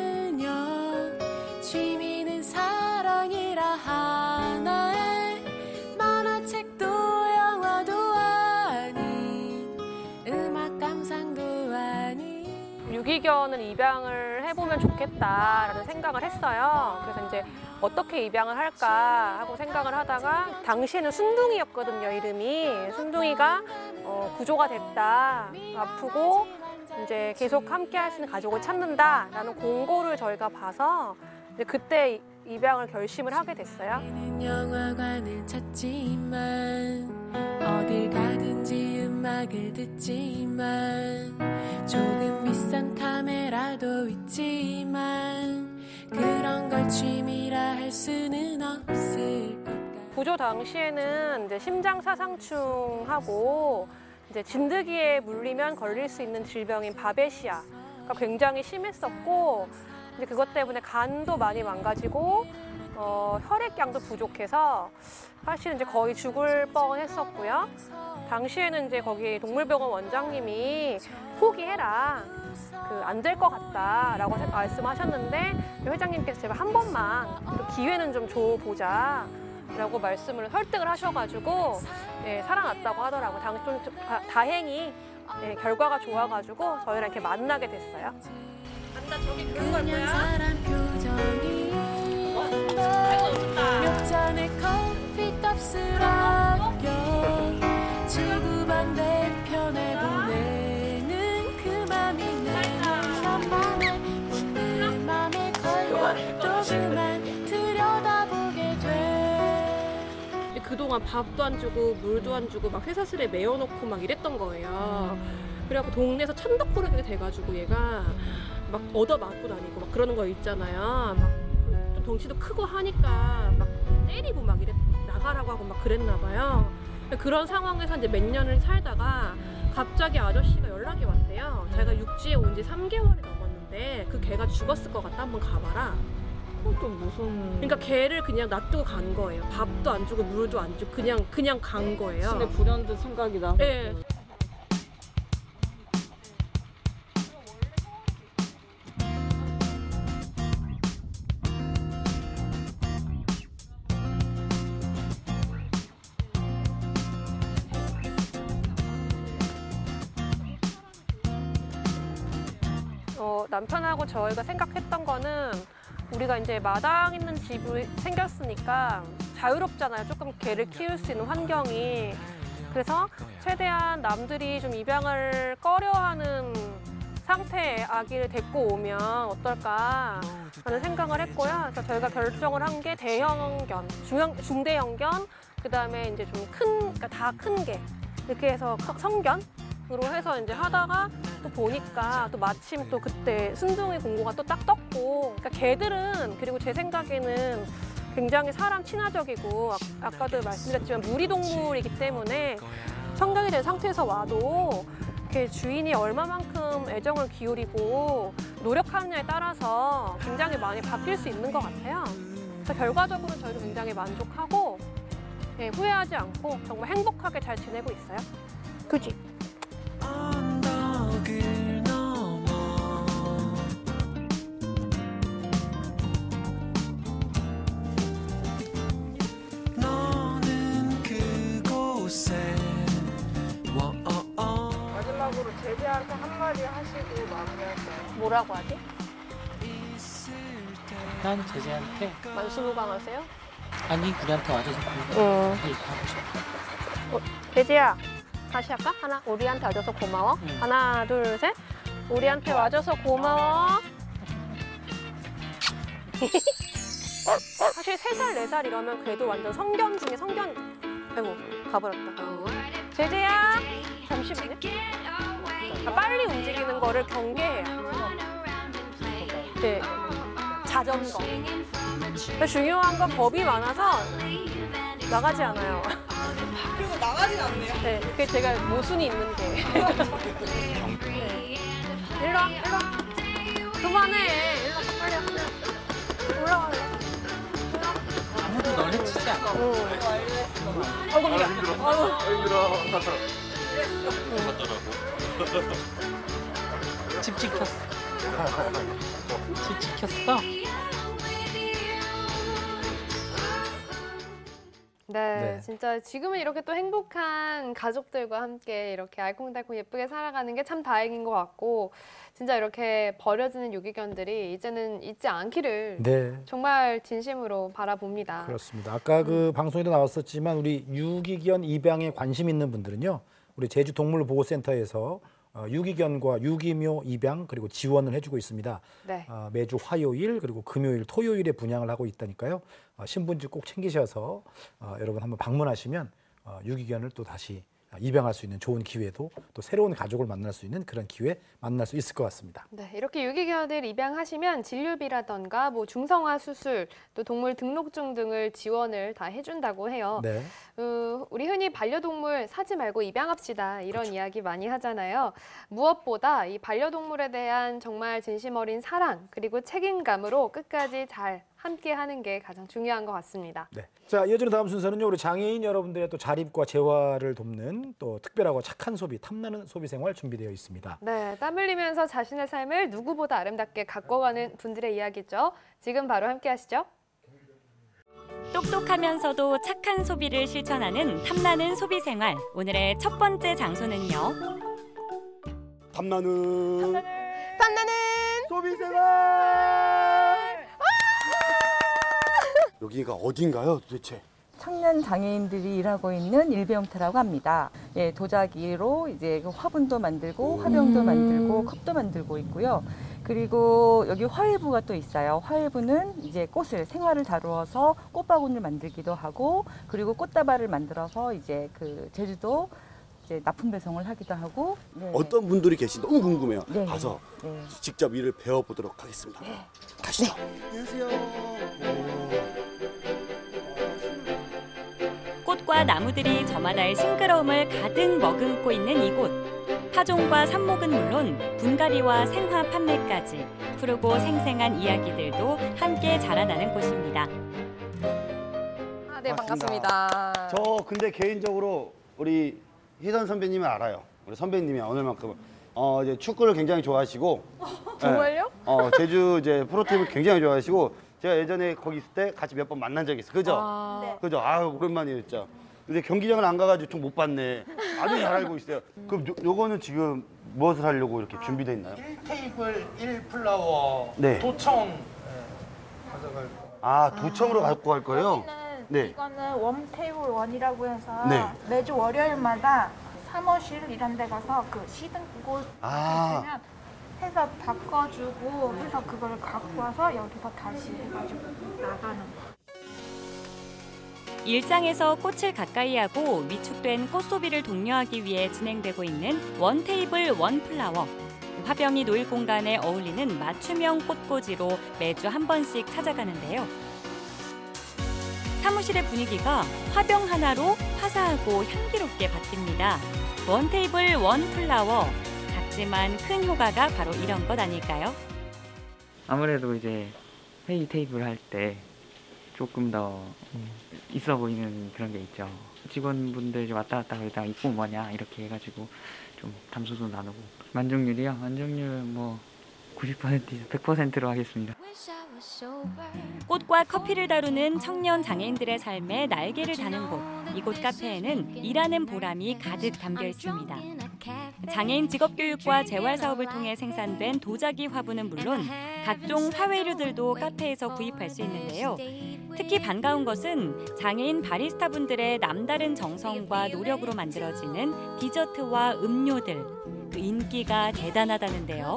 그녀 취미는 사랑이라 하나에 만화책도 영화도 아닌 음악 감상도 아닌 유기견을 입양을 해보면 좋겠다라는 생각을 했어요. 그래서 이제 어떻게 입양을 할까 하고 생각을 하다가 당시에는 순둥이였거든요, 이름이. 순둥이가 어, 구조가 됐다, 아프고 이제 계속 함께 할 수 있는 가족을 찾는다라는 공고를 저희가 봐서 이제 그때 입양을 결심을 하게 됐어요. 영화관을 찾지만 어딜 가든지 음악을 듣지만 조금 비싼 카메라도 있지만 그런 걸 취미라 할 수는 없을 것 같아. 구조 당시에는 이제 심장사상충하고 이제 진드기에 물리면 걸릴 수 있는 질병인 바베시아가 굉장히 심했었고 이제 그것 때문에 간도 많이 망가지고 어, 혈액량도 부족해서 사실은 이제 거의 죽을 뻔했었고요. 당시에는 이제 거기 동물병원 원장님이 포기해라. 그 안 될 것 같다라고 말씀하셨는데 회장님께서 제발 한 번만 기회는 좀 줘보자. 라고 말씀을 설득을 하셔가지고 예, 살아났다고 하더라고요. 당, 좀, 다, 다행히 예, 결과가 좋아가지고 저희랑 이렇게 만나게 됐어요. 안다 저기 그런 걸 그냥 뭐야? 사람 표정이 몇 잔의 커피값을 아껴 지구 반대편에 보내는 그 맘이 내는 맘에 오늘 맘에 걸려 또 그만 들여다보게 돼. 그동안 밥도 안 주고 물도 안 주고 막 회사실에 메워놓고 막 이랬던 거예요. 그래갖고 동네에서 천덕꾸러기가 돼가지고 얘가 막 얻어맞고 다니고 막 그러는 거 있잖아요. 막 좀 덩치도 크고 하니까 막 때리고 막 이래 나가라고 하고 막 그랬나 봐요. 그런 상황에서 이제 몇 년을 살다가 갑자기 아저씨가 연락이 왔대요. 자기가 육지에 온 지 삼 개월이 넘었는데 그 개가 죽었을 것 같다. 한번 가봐라. 또 무슨? 그러니까 개를 그냥 놔두고 간 거예요. 밥도 안 주고 물도 안 주고 그냥 그냥 간 거예요. 신의 불현듯 생각이다. 네. 어, 남편하고 저희가 생각했던 거는 우리가 이제 마당 있는 집이 생겼으니까 자유롭잖아요. 조금 개를 키울 수 있는 환경이. 그래서 최대한 남들이 좀 입양을 꺼려하는 상태의 아기를 데리고 오면 어떨까 하는 생각을 했고요. 그래서 저희가 결정을 한 게 대형견, 중형, 중대형견, 그다음에 이제 좀 큰, 그러니까 다 큰 개 이렇게 해서 성견으로 해서 이제 하다가 또 보니까 또 마침 또 그때 순둥이 공고가 또 딱 떴고, 그러니까 개들은 그리고 제 생각에는 굉장히 사람 친화적이고 아, 아까도 말씀드렸지만 무리동물이기 때문에 성견이 된 상태에서 와도 이렇게 주인이 얼마만큼 애정을 기울이고 노력하느냐에 따라서 굉장히 많이 바뀔 수 있는 것 같아요. 그래서 결과적으로 저희도 굉장히 만족하고 네, 후회하지 않고 정말 행복하게 잘 지내고 있어요. 그지? 마지막으로 제재한테 한마디 하시고 마무리할까요? 뭐라고 하지? 난 제재한테 만수무강하세요? 아니 우리한테 와줘서 고마워. 어. 그 얘기하고 싶어. 어, 제재야, 다시 할까? 하나, 우리한테 와줘서 고마워. 응. 하나, 둘, 셋. 우리한테 와줘서 고마워. 사실 세 살, 네 살 이러면 그래도 완전 성견 중에 성견. 아이고, 가버렸다. 제재야, 잠시만요. 아, 빨리 움직이는 거를 경계해요. 네, 자전거. 중요한 건 겁이 많아서 나가지 않아요. 그리고 나가진 않네요. 네, 그게 제가 모순이 있는 게. 네. 일로 와, 일로 와. 그만해. 일로 와, 빨리 와. 올라와. 아무도 널 해치지 않아. 어. 아이고, 힘들어. 아이고. 힘들어. 집 지켰어. 집 지켰어. 네, 네. 진짜 지금은 이렇게 또 행복한 가족들과 함께 이렇게 알콩달콩 예쁘게 살아가는 게 참 다행인 것 같고, 진짜 이렇게 버려지는 유기견들이 이제는 있지 않기를 네. 정말 진심으로 바라봅니다. 그렇습니다. 아까 그 방송에도 나왔었지만 우리 유기견 입양에 관심 있는 분들은요, 우리 제주 동물보호센터에서 어, 유기견과 유기묘 입양 그리고 지원을 해주고 있습니다. 네. 어, 매주 화요일 그리고 금요일, 토요일에 분양을 하고 있다니까요. 어, 신분증 꼭 챙기셔서 어, 여러분 한번 방문하시면 어, 유기견을 또 다시 입양할 수 있는 좋은 기회도, 또 새로운 가족을 만날 수 있는 그런 기회 만날 수 있을 것 같습니다. 네, 이렇게 유기견을 입양하시면 진료비라던가 뭐 중성화 수술, 또 동물 등록증 등을 지원을 다 해준다고 해요. 네. 어, 우리 흔히 반려동물 사지 말고 입양합시다 이런 그렇죠. 이야기 많이 하잖아요. 무엇보다 이 반려동물에 대한 정말 진심 어린 사랑 그리고 책임감으로 끝까지 잘 함께하는 게 가장 중요한 것 같습니다. 네. 자, 이어지는 다음 순서는요, 우리 장애인 여러분들의 또 자립과 재활을 돕는 또 특별하고 착한 소비, 탐나는 소비 생활 준비되어 있습니다. 네, 땀 흘리면서 자신의 삶을 누구보다 아름답게 가꿔가는 분들의 이야기죠. 지금 바로 함께하시죠. 똑똑하면서도 착한 소비를 실천하는 탐나는 소비 생활. 오늘의 첫 번째 장소는요. 탐나는 탐나는, 탐나는 소비 생활. 여기가 어딘가요, 도대체? 청년 장애인들이 일하고 있는 일배움터라고 합니다. 예, 도자기로 이제 화분도 만들고 화병도 음. 만들고 컵도 만들고 있고요. 그리고 여기 화훼부가 또 있어요. 화훼부는 이제 꽃을 생화를 다루어서 꽃바구니를 만들기도 하고, 그리고 꽃다발을 만들어서 이제 그 제주도 이제 납품 배송을 하기도 하고. 네. 어떤 분들이 계신지 너무 궁금해요. 네. 가서 네. 직접 일을 배워보도록 하겠습니다. 네. 가시죠. 네. 안녕하세요. 꽃과 나무들이 저마다의 싱그러움을 가득 머금고 있는 이곳. 파종과 삽목은 물론 분갈이와 생화 판매까지 푸르고 생생한 이야기들도 함께 자라나는 곳입니다. 아, 네, 반갑습니다. 저 근데 개인적으로 우리 희선 선배님을 알아요. 우리 선배님이 오늘만큼 어 이제 축구를 굉장히 좋아하시고. 정말요? 네. 어 제주 이제 프로팀을 굉장히 좋아하시고, 제가 예전에 거기 있을 때 같이 몇 번 만난 적이 있어. 그죠? 아. 네. 그죠? 아유 오랜만이에요 진짜. 근데 경기장을 안 가가지고 좀 못 봤네. 아주 잘 알고 있어요. 그럼 요, 요거는 지금 무엇을 하려고 이렇게 준비돼 있나요? 일 테이블, 일 플라워, 네. 도청 예, 가져갈 거. 아 도청으로 갖고 갈 거예요? 여기는 네. 이거는 원 테이블 원이라고 해서 네. 매주 월요일마다 사무실 이런 데 가서 그 시든 곳 아. 있으면 해서 바꿔주고 해서 그걸 갖고 와서 여기서 다시 해가지고 나가는 거. 일상에서 꽃을 가까이 하고 위축된 꽃소비를 독려하기 위해 진행되고 있는 원 테이블 원 플라워. 화병이 놓일 공간에 어울리는 맞춤형 꽃꽂이로 매주 한 번씩 찾아가는데요. 사무실의 분위기가 화병 하나로 화사하고 향기롭게 바뀝니다. 원 테이블 원 플라워. 작지만 큰 효과가 바로 이런 것 아닐까요? 아무래도 이제 회의 테이블 할 때 조금 더 있어 보이는 그런 게 있죠. 직원분들 왔다 갔다 그러다가 이거 뭐냐 이렇게 해가지고 좀 담소도 나누고. 만족률이요? 만족률 뭐 구십 퍼센트, 백 퍼센트로 하겠습니다. 꽃과 커피를 다루는 청년 장애인들의 삶에 날개를 다는 곳. 이곳 카페에는 일하는 보람이 가득 담겨 있습니다. 장애인 직업교육과 재활사업을 통해 생산된 도자기 화분은 물론 각종 화훼류들도 카페에서 구입할 수 있는데요. 특히 반가운 것은 장애인 바리스타분들의 남다른 정성과 노력으로 만들어지는 디저트와 음료들. 그 인기가 대단하다는데요.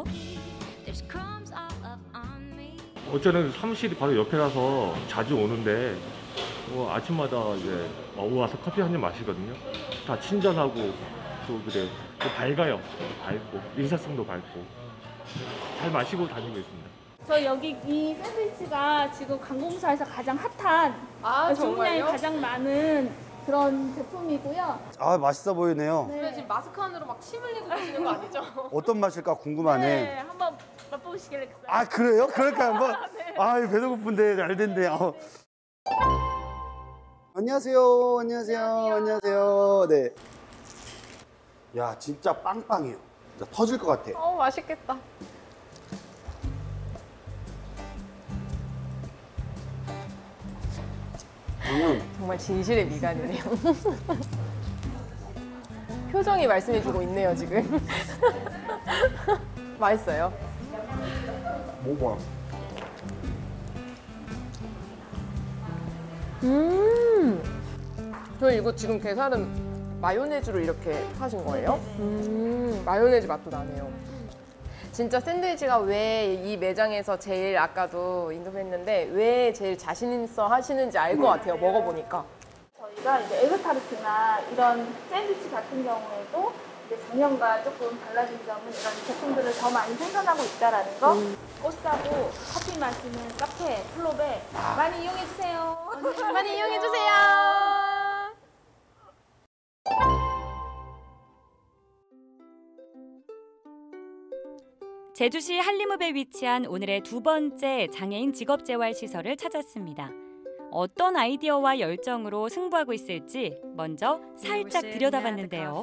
어제는 사무실이 바로 옆에라서 자주 오는데 뭐 아침마다 이제 와서 커피 한 잔 마시거든요. 다 친절하고 또 그래 또 밝아요. 밝고 인사성도 밝고 잘 마시고 다니고 있습니다. 저 여기 이 샌드위치가 지금 관공서에서 가장 핫한 아, 주문량이 정말요? 가장 많은 그런 제품이고요. 아, 맛있어 보이네요. 네. 지금 마스크 안으로 막 침 흘리고 계시는 거 아니죠? 어떤 맛일까 궁금하네. 네, 한번 맛보시겠어요? 아, 그래요? 그럴까 한번? 아, 이거 배도 고픈데 잘 됐네. 어. 안녕하세요. 안녕하세요. 안녕하세요. 네. 야, 진짜 빵빵해요. 진짜 터질 것 같아. 어, 맛있겠다. 저는 정말 진실의 미간이네요. 표정이 말씀해주고 있네요, 지금. 맛있어요. 먹어봐. 음. 저 이거 지금 게살은 마요네즈로 이렇게 하신 거예요? 음, 마요네즈 맛도 나네요. 진짜 샌드위치가 왜 이 매장에서 제일 아까도 인터뷰했는데 왜 제일 자신 있어 하시는지 알 것 같아요. 먹어보니까. 저희가 이제 에그타르트나 이런 샌드위치 같은 경우에도 이제 작년과 조금 달라진 점은 이런 제품들을 더 많이 생산하고 있다라는 거. 음. 꽃사고 커피 마시는 카페, 클럽에 많이 이용해 주세요. 많이 이용해 주세요. 제주시 한림읍에 위치한 오늘의 두 번째 장애인 직업재활시설을 찾았습니다. 어떤 아이디어와 열정으로 승부하고 있을지 먼저 살짝 들여다봤는데요.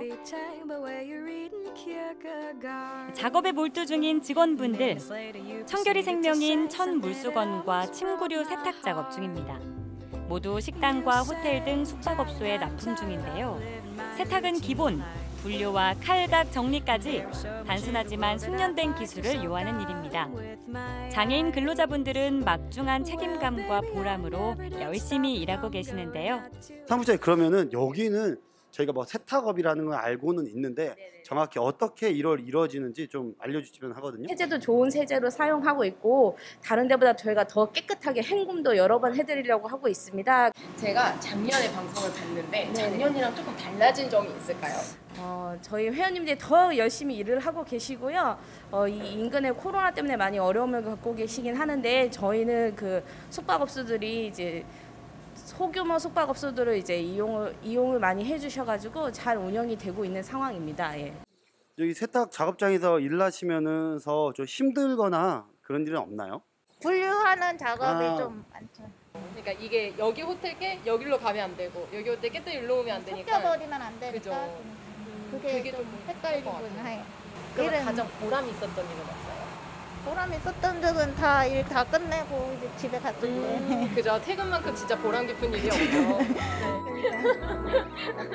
작업에 몰두 중인 직원분들, 청결이 생명인 천물수건과 침구류 세탁 작업 중입니다. 모두 식당과 호텔 등 숙박업소에 납품 중인데요. 세탁은 기본, 분류와 칼각 정리까지 단순하지만 숙련된 기술을 요하는 일입니다. 장애인 근로자분들은 막중한 책임감과 보람으로 열심히 일하고 계시는데요. 사무장님, 그러면은 여기는 저희가 뭐 세탁업이라는 걸 알고는 있는데 정확히 어떻게 이걸 이루어지는지 좀 알려주시면 하거든요. 세제도 좋은 세제로 사용하고 있고 다른 데보다 저희가 더 깨끗하게 헹굼도 여러 번 해드리려고 하고 있습니다. 제가 작년에 방송을 봤는데 작년이랑 조금 달라진 점이 있을까요? 어, 저희 회원님들이 더 열심히 일을 하고 계시고요. 어, 이 인근의 코로나 때문에 많이 어려움을 겪고 계시긴 하는데 저희는 그 숙박업소들이 이제 소규모 숙박업소들을 이제 이용을 이용을 많이 해주셔가지고 잘 운영이 되고 있는 상황입니다. 예. 여기 세탁 작업장에서 일하시면서 좀 힘들거나 그런 일은 없나요? 분류하는 작업이 아. 좀 많죠. 그러니까 이게 여기 호텔 게 여기로 가면 안 되고 여기 호텔 게 또 일로 오면 안 되니까. 섞여버리면 안 되니까. 그죠. 음, 그게, 그게 좀 좀 헷갈리긴 것 같아요. 해요. 그럼 일은 가장 보람 있었던 일은 없어요? 보람 있었던 적은 다 일 다 끝내고 이제 집에 갔을 때. 음, 그죠. 퇴근만큼 진짜 보람 깊은 일이 없죠. 네.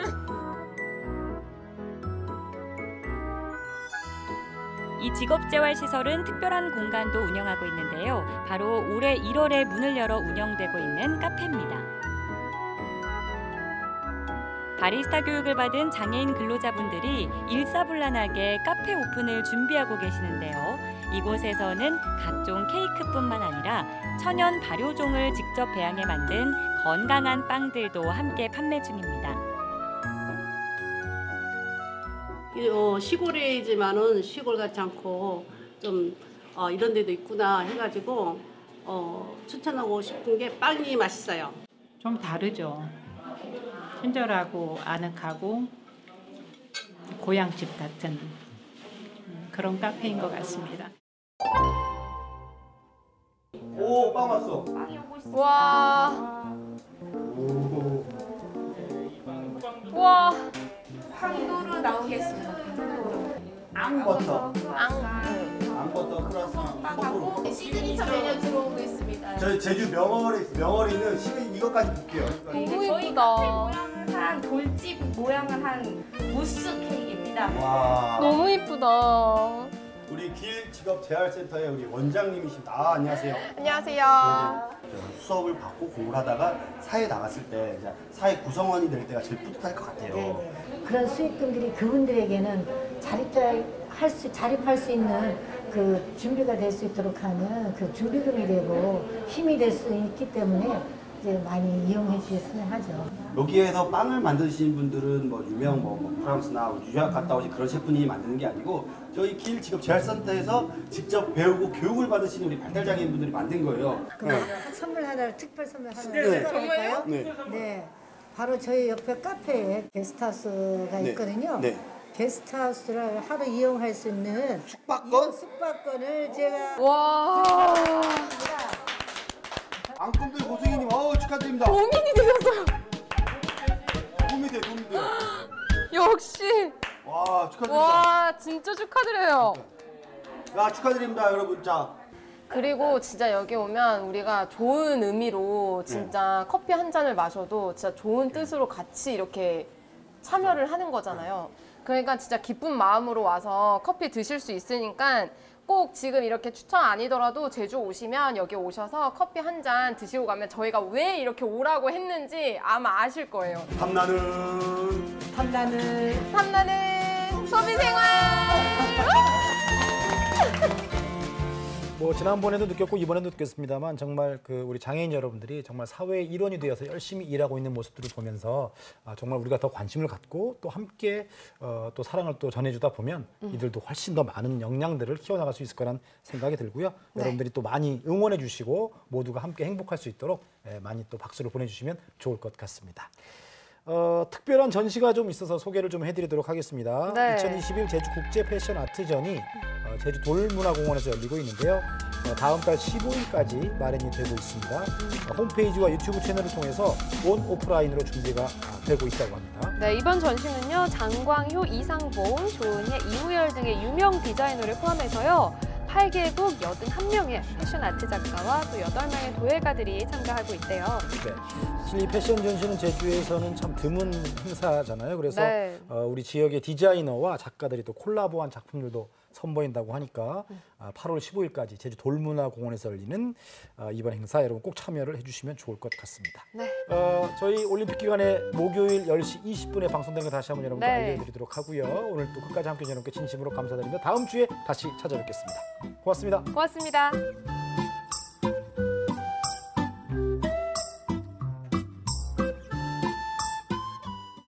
이 직업재활시설은 특별한 공간도 운영하고 있는데요. 바로 올해 일월에 문을 열어 운영되고 있는 카페입니다. 바리스타 교육을 받은 장애인 근로자분들이 일사불란하게 카페 오픈을 준비하고 계시는데요. 이곳에서는 각종 케이크뿐만 아니라 천연 발효종을 직접 배양해 만든 건강한 빵들도 함께 판매 중입니다. 어, 시골이지만은 시골 같지 않고 좀 어, 이런 데도 있구나 해가지고 어, 추천하고 싶은 게 빵이 맛있어요. 좀 다르죠. 친절하고 아늑하고 고향집 같은 그런 카페인 것 같습니다. 오, 빵 왔어. 와. 와. 황도로 나오겠습니다. 앙버터. 앙. 앙버터 크라상. 빵하고 시그니처 메뉴 들어오고 있습니다. 저희 제주 명월에 있어. 명월에는 시간 이것까지 볼게요. 이게 저희 카페 모양을 한 돌집 모양을 한 무스 케이크입니다. 와. 너무 이쁘다. 우리 길 직업 재활센터의 우리 원장님이십니다. 아, 안녕하세요. 안녕하세요. 저 수업을 받고 공부를 하다가 사회 나갔을 때 이제 사회 구성원이 될 때가 제일 뿌듯할 것 같아요. 네네. 그런 수익금들이 그분들에게는 자립할 수, 자립할 수 있는 그 준비가 될 수 있도록 하는 그 준비금이 되고 힘이 될 수 있기 때문에 이제 많이 이용해 주셨으면 하죠. 여기에서 빵을 만드시는 분들은 뭐 유명 뭐, 뭐 프랑스나 뭐 유학 갔다 오신 그런 셰프님이 만드는 게 아니고 저희 길 직업 재활센터에서 직접 배우고 교육을 받으시는 우리 발달장애인 분들이 만든 거예요. 그러면 선물 하나, 특별 선물 하나 네. 드릴까요? 네. 네. 바로 저희 옆에 카페에 게스트하우스가 네. 있거든요. 네. 게스트하우스를 하루 이용할 수 있는 숙박권? 숙박권을 제가 와. 앙꿈들 고승희님 어우 축하드립니다. 도민이 되셨어요. 도움이 돼 도움이 돼. 역시. 와 축하드립니다. 와, 진짜 축하드려요. 야 축하드립니다 여러분. 자 그리고 진짜 여기 오면 우리가 좋은 의미로 진짜 네. 커피 한 잔을 마셔도 진짜 좋은 뜻으로 같이 이렇게 참여를 하는 거잖아요. 그러니까 진짜 기쁜 마음으로 와서 커피 드실 수 있으니까 꼭 지금 이렇게 추천 아니더라도 제주 오시면 여기 오셔서 커피 한 잔 드시고 가면 저희가 왜 이렇게 오라고 했는지 아마 아실 거예요. 탐나는 탐나는 탐나는 소비생활. 뭐 지난번에도 느꼈고 이번에도 느꼈습니다만 정말 그 우리 장애인 여러분들이 정말 사회의 일원이 되어서 열심히 일하고 있는 모습들을 보면서 아, 정말 우리가 더 관심을 갖고 또 함께 어, 또 사랑을 또 전해주다 보면 음. 이들도 훨씬 더 많은 역량들을 키워나갈 수 있을 거란 생각이 들고요. 네. 여러분들이 또 많이 응원해 주시고 모두가 함께 행복할 수 있도록 예, 많이 또 박수를 보내주시면 좋을 것 같습니다. 어, 특별한 전시가 좀 있어서 소개를 좀 해드리도록 하겠습니다. 네. 이천이십일 제주 국제 패션 아트전이 어, 제주 돌문화공원에서 열리고 있는데요. 어, 다음 달 십오일까지 마련이 되고 있습니다. 어, 홈페이지와 유튜브 채널을 통해서 온 오프라인으로 준비가 아, 되고 있다고 합니다. 네, 이번 전시는요. 장광효, 이상봉, 조은혜, 이우열 등의 유명 디자이너를 포함해서요. 팔 개국 팔십일 명의 패션 아트 작가와 또 여덟 명의 도예가들이 참가하고 있대요. 네. 사실 이 패션 전시는 제주에서는 참 드문 행사잖아요. 그래서 네. 어, 우리 지역의 디자이너와 작가들이 또 콜라보한 작품들도 선보인다고 하니까 아, 팔월 십오일까지 제주 돌문화공원에서 열리는 아, 이번 행사 여러분 꼭 참여를 해주시면 좋을 것 같습니다. 네. 어, 저희 올림픽 기간에 목요일 열 시 이십 분에 방송된 거 다시 한번 여러분께 네. 알려드리도록 하고요. 오늘 또 끝까지 함께 해주신 여러분께 진심으로 감사드리며 다음 주에 다시 찾아뵙겠습니다. 고맙습니다. 고맙습니다.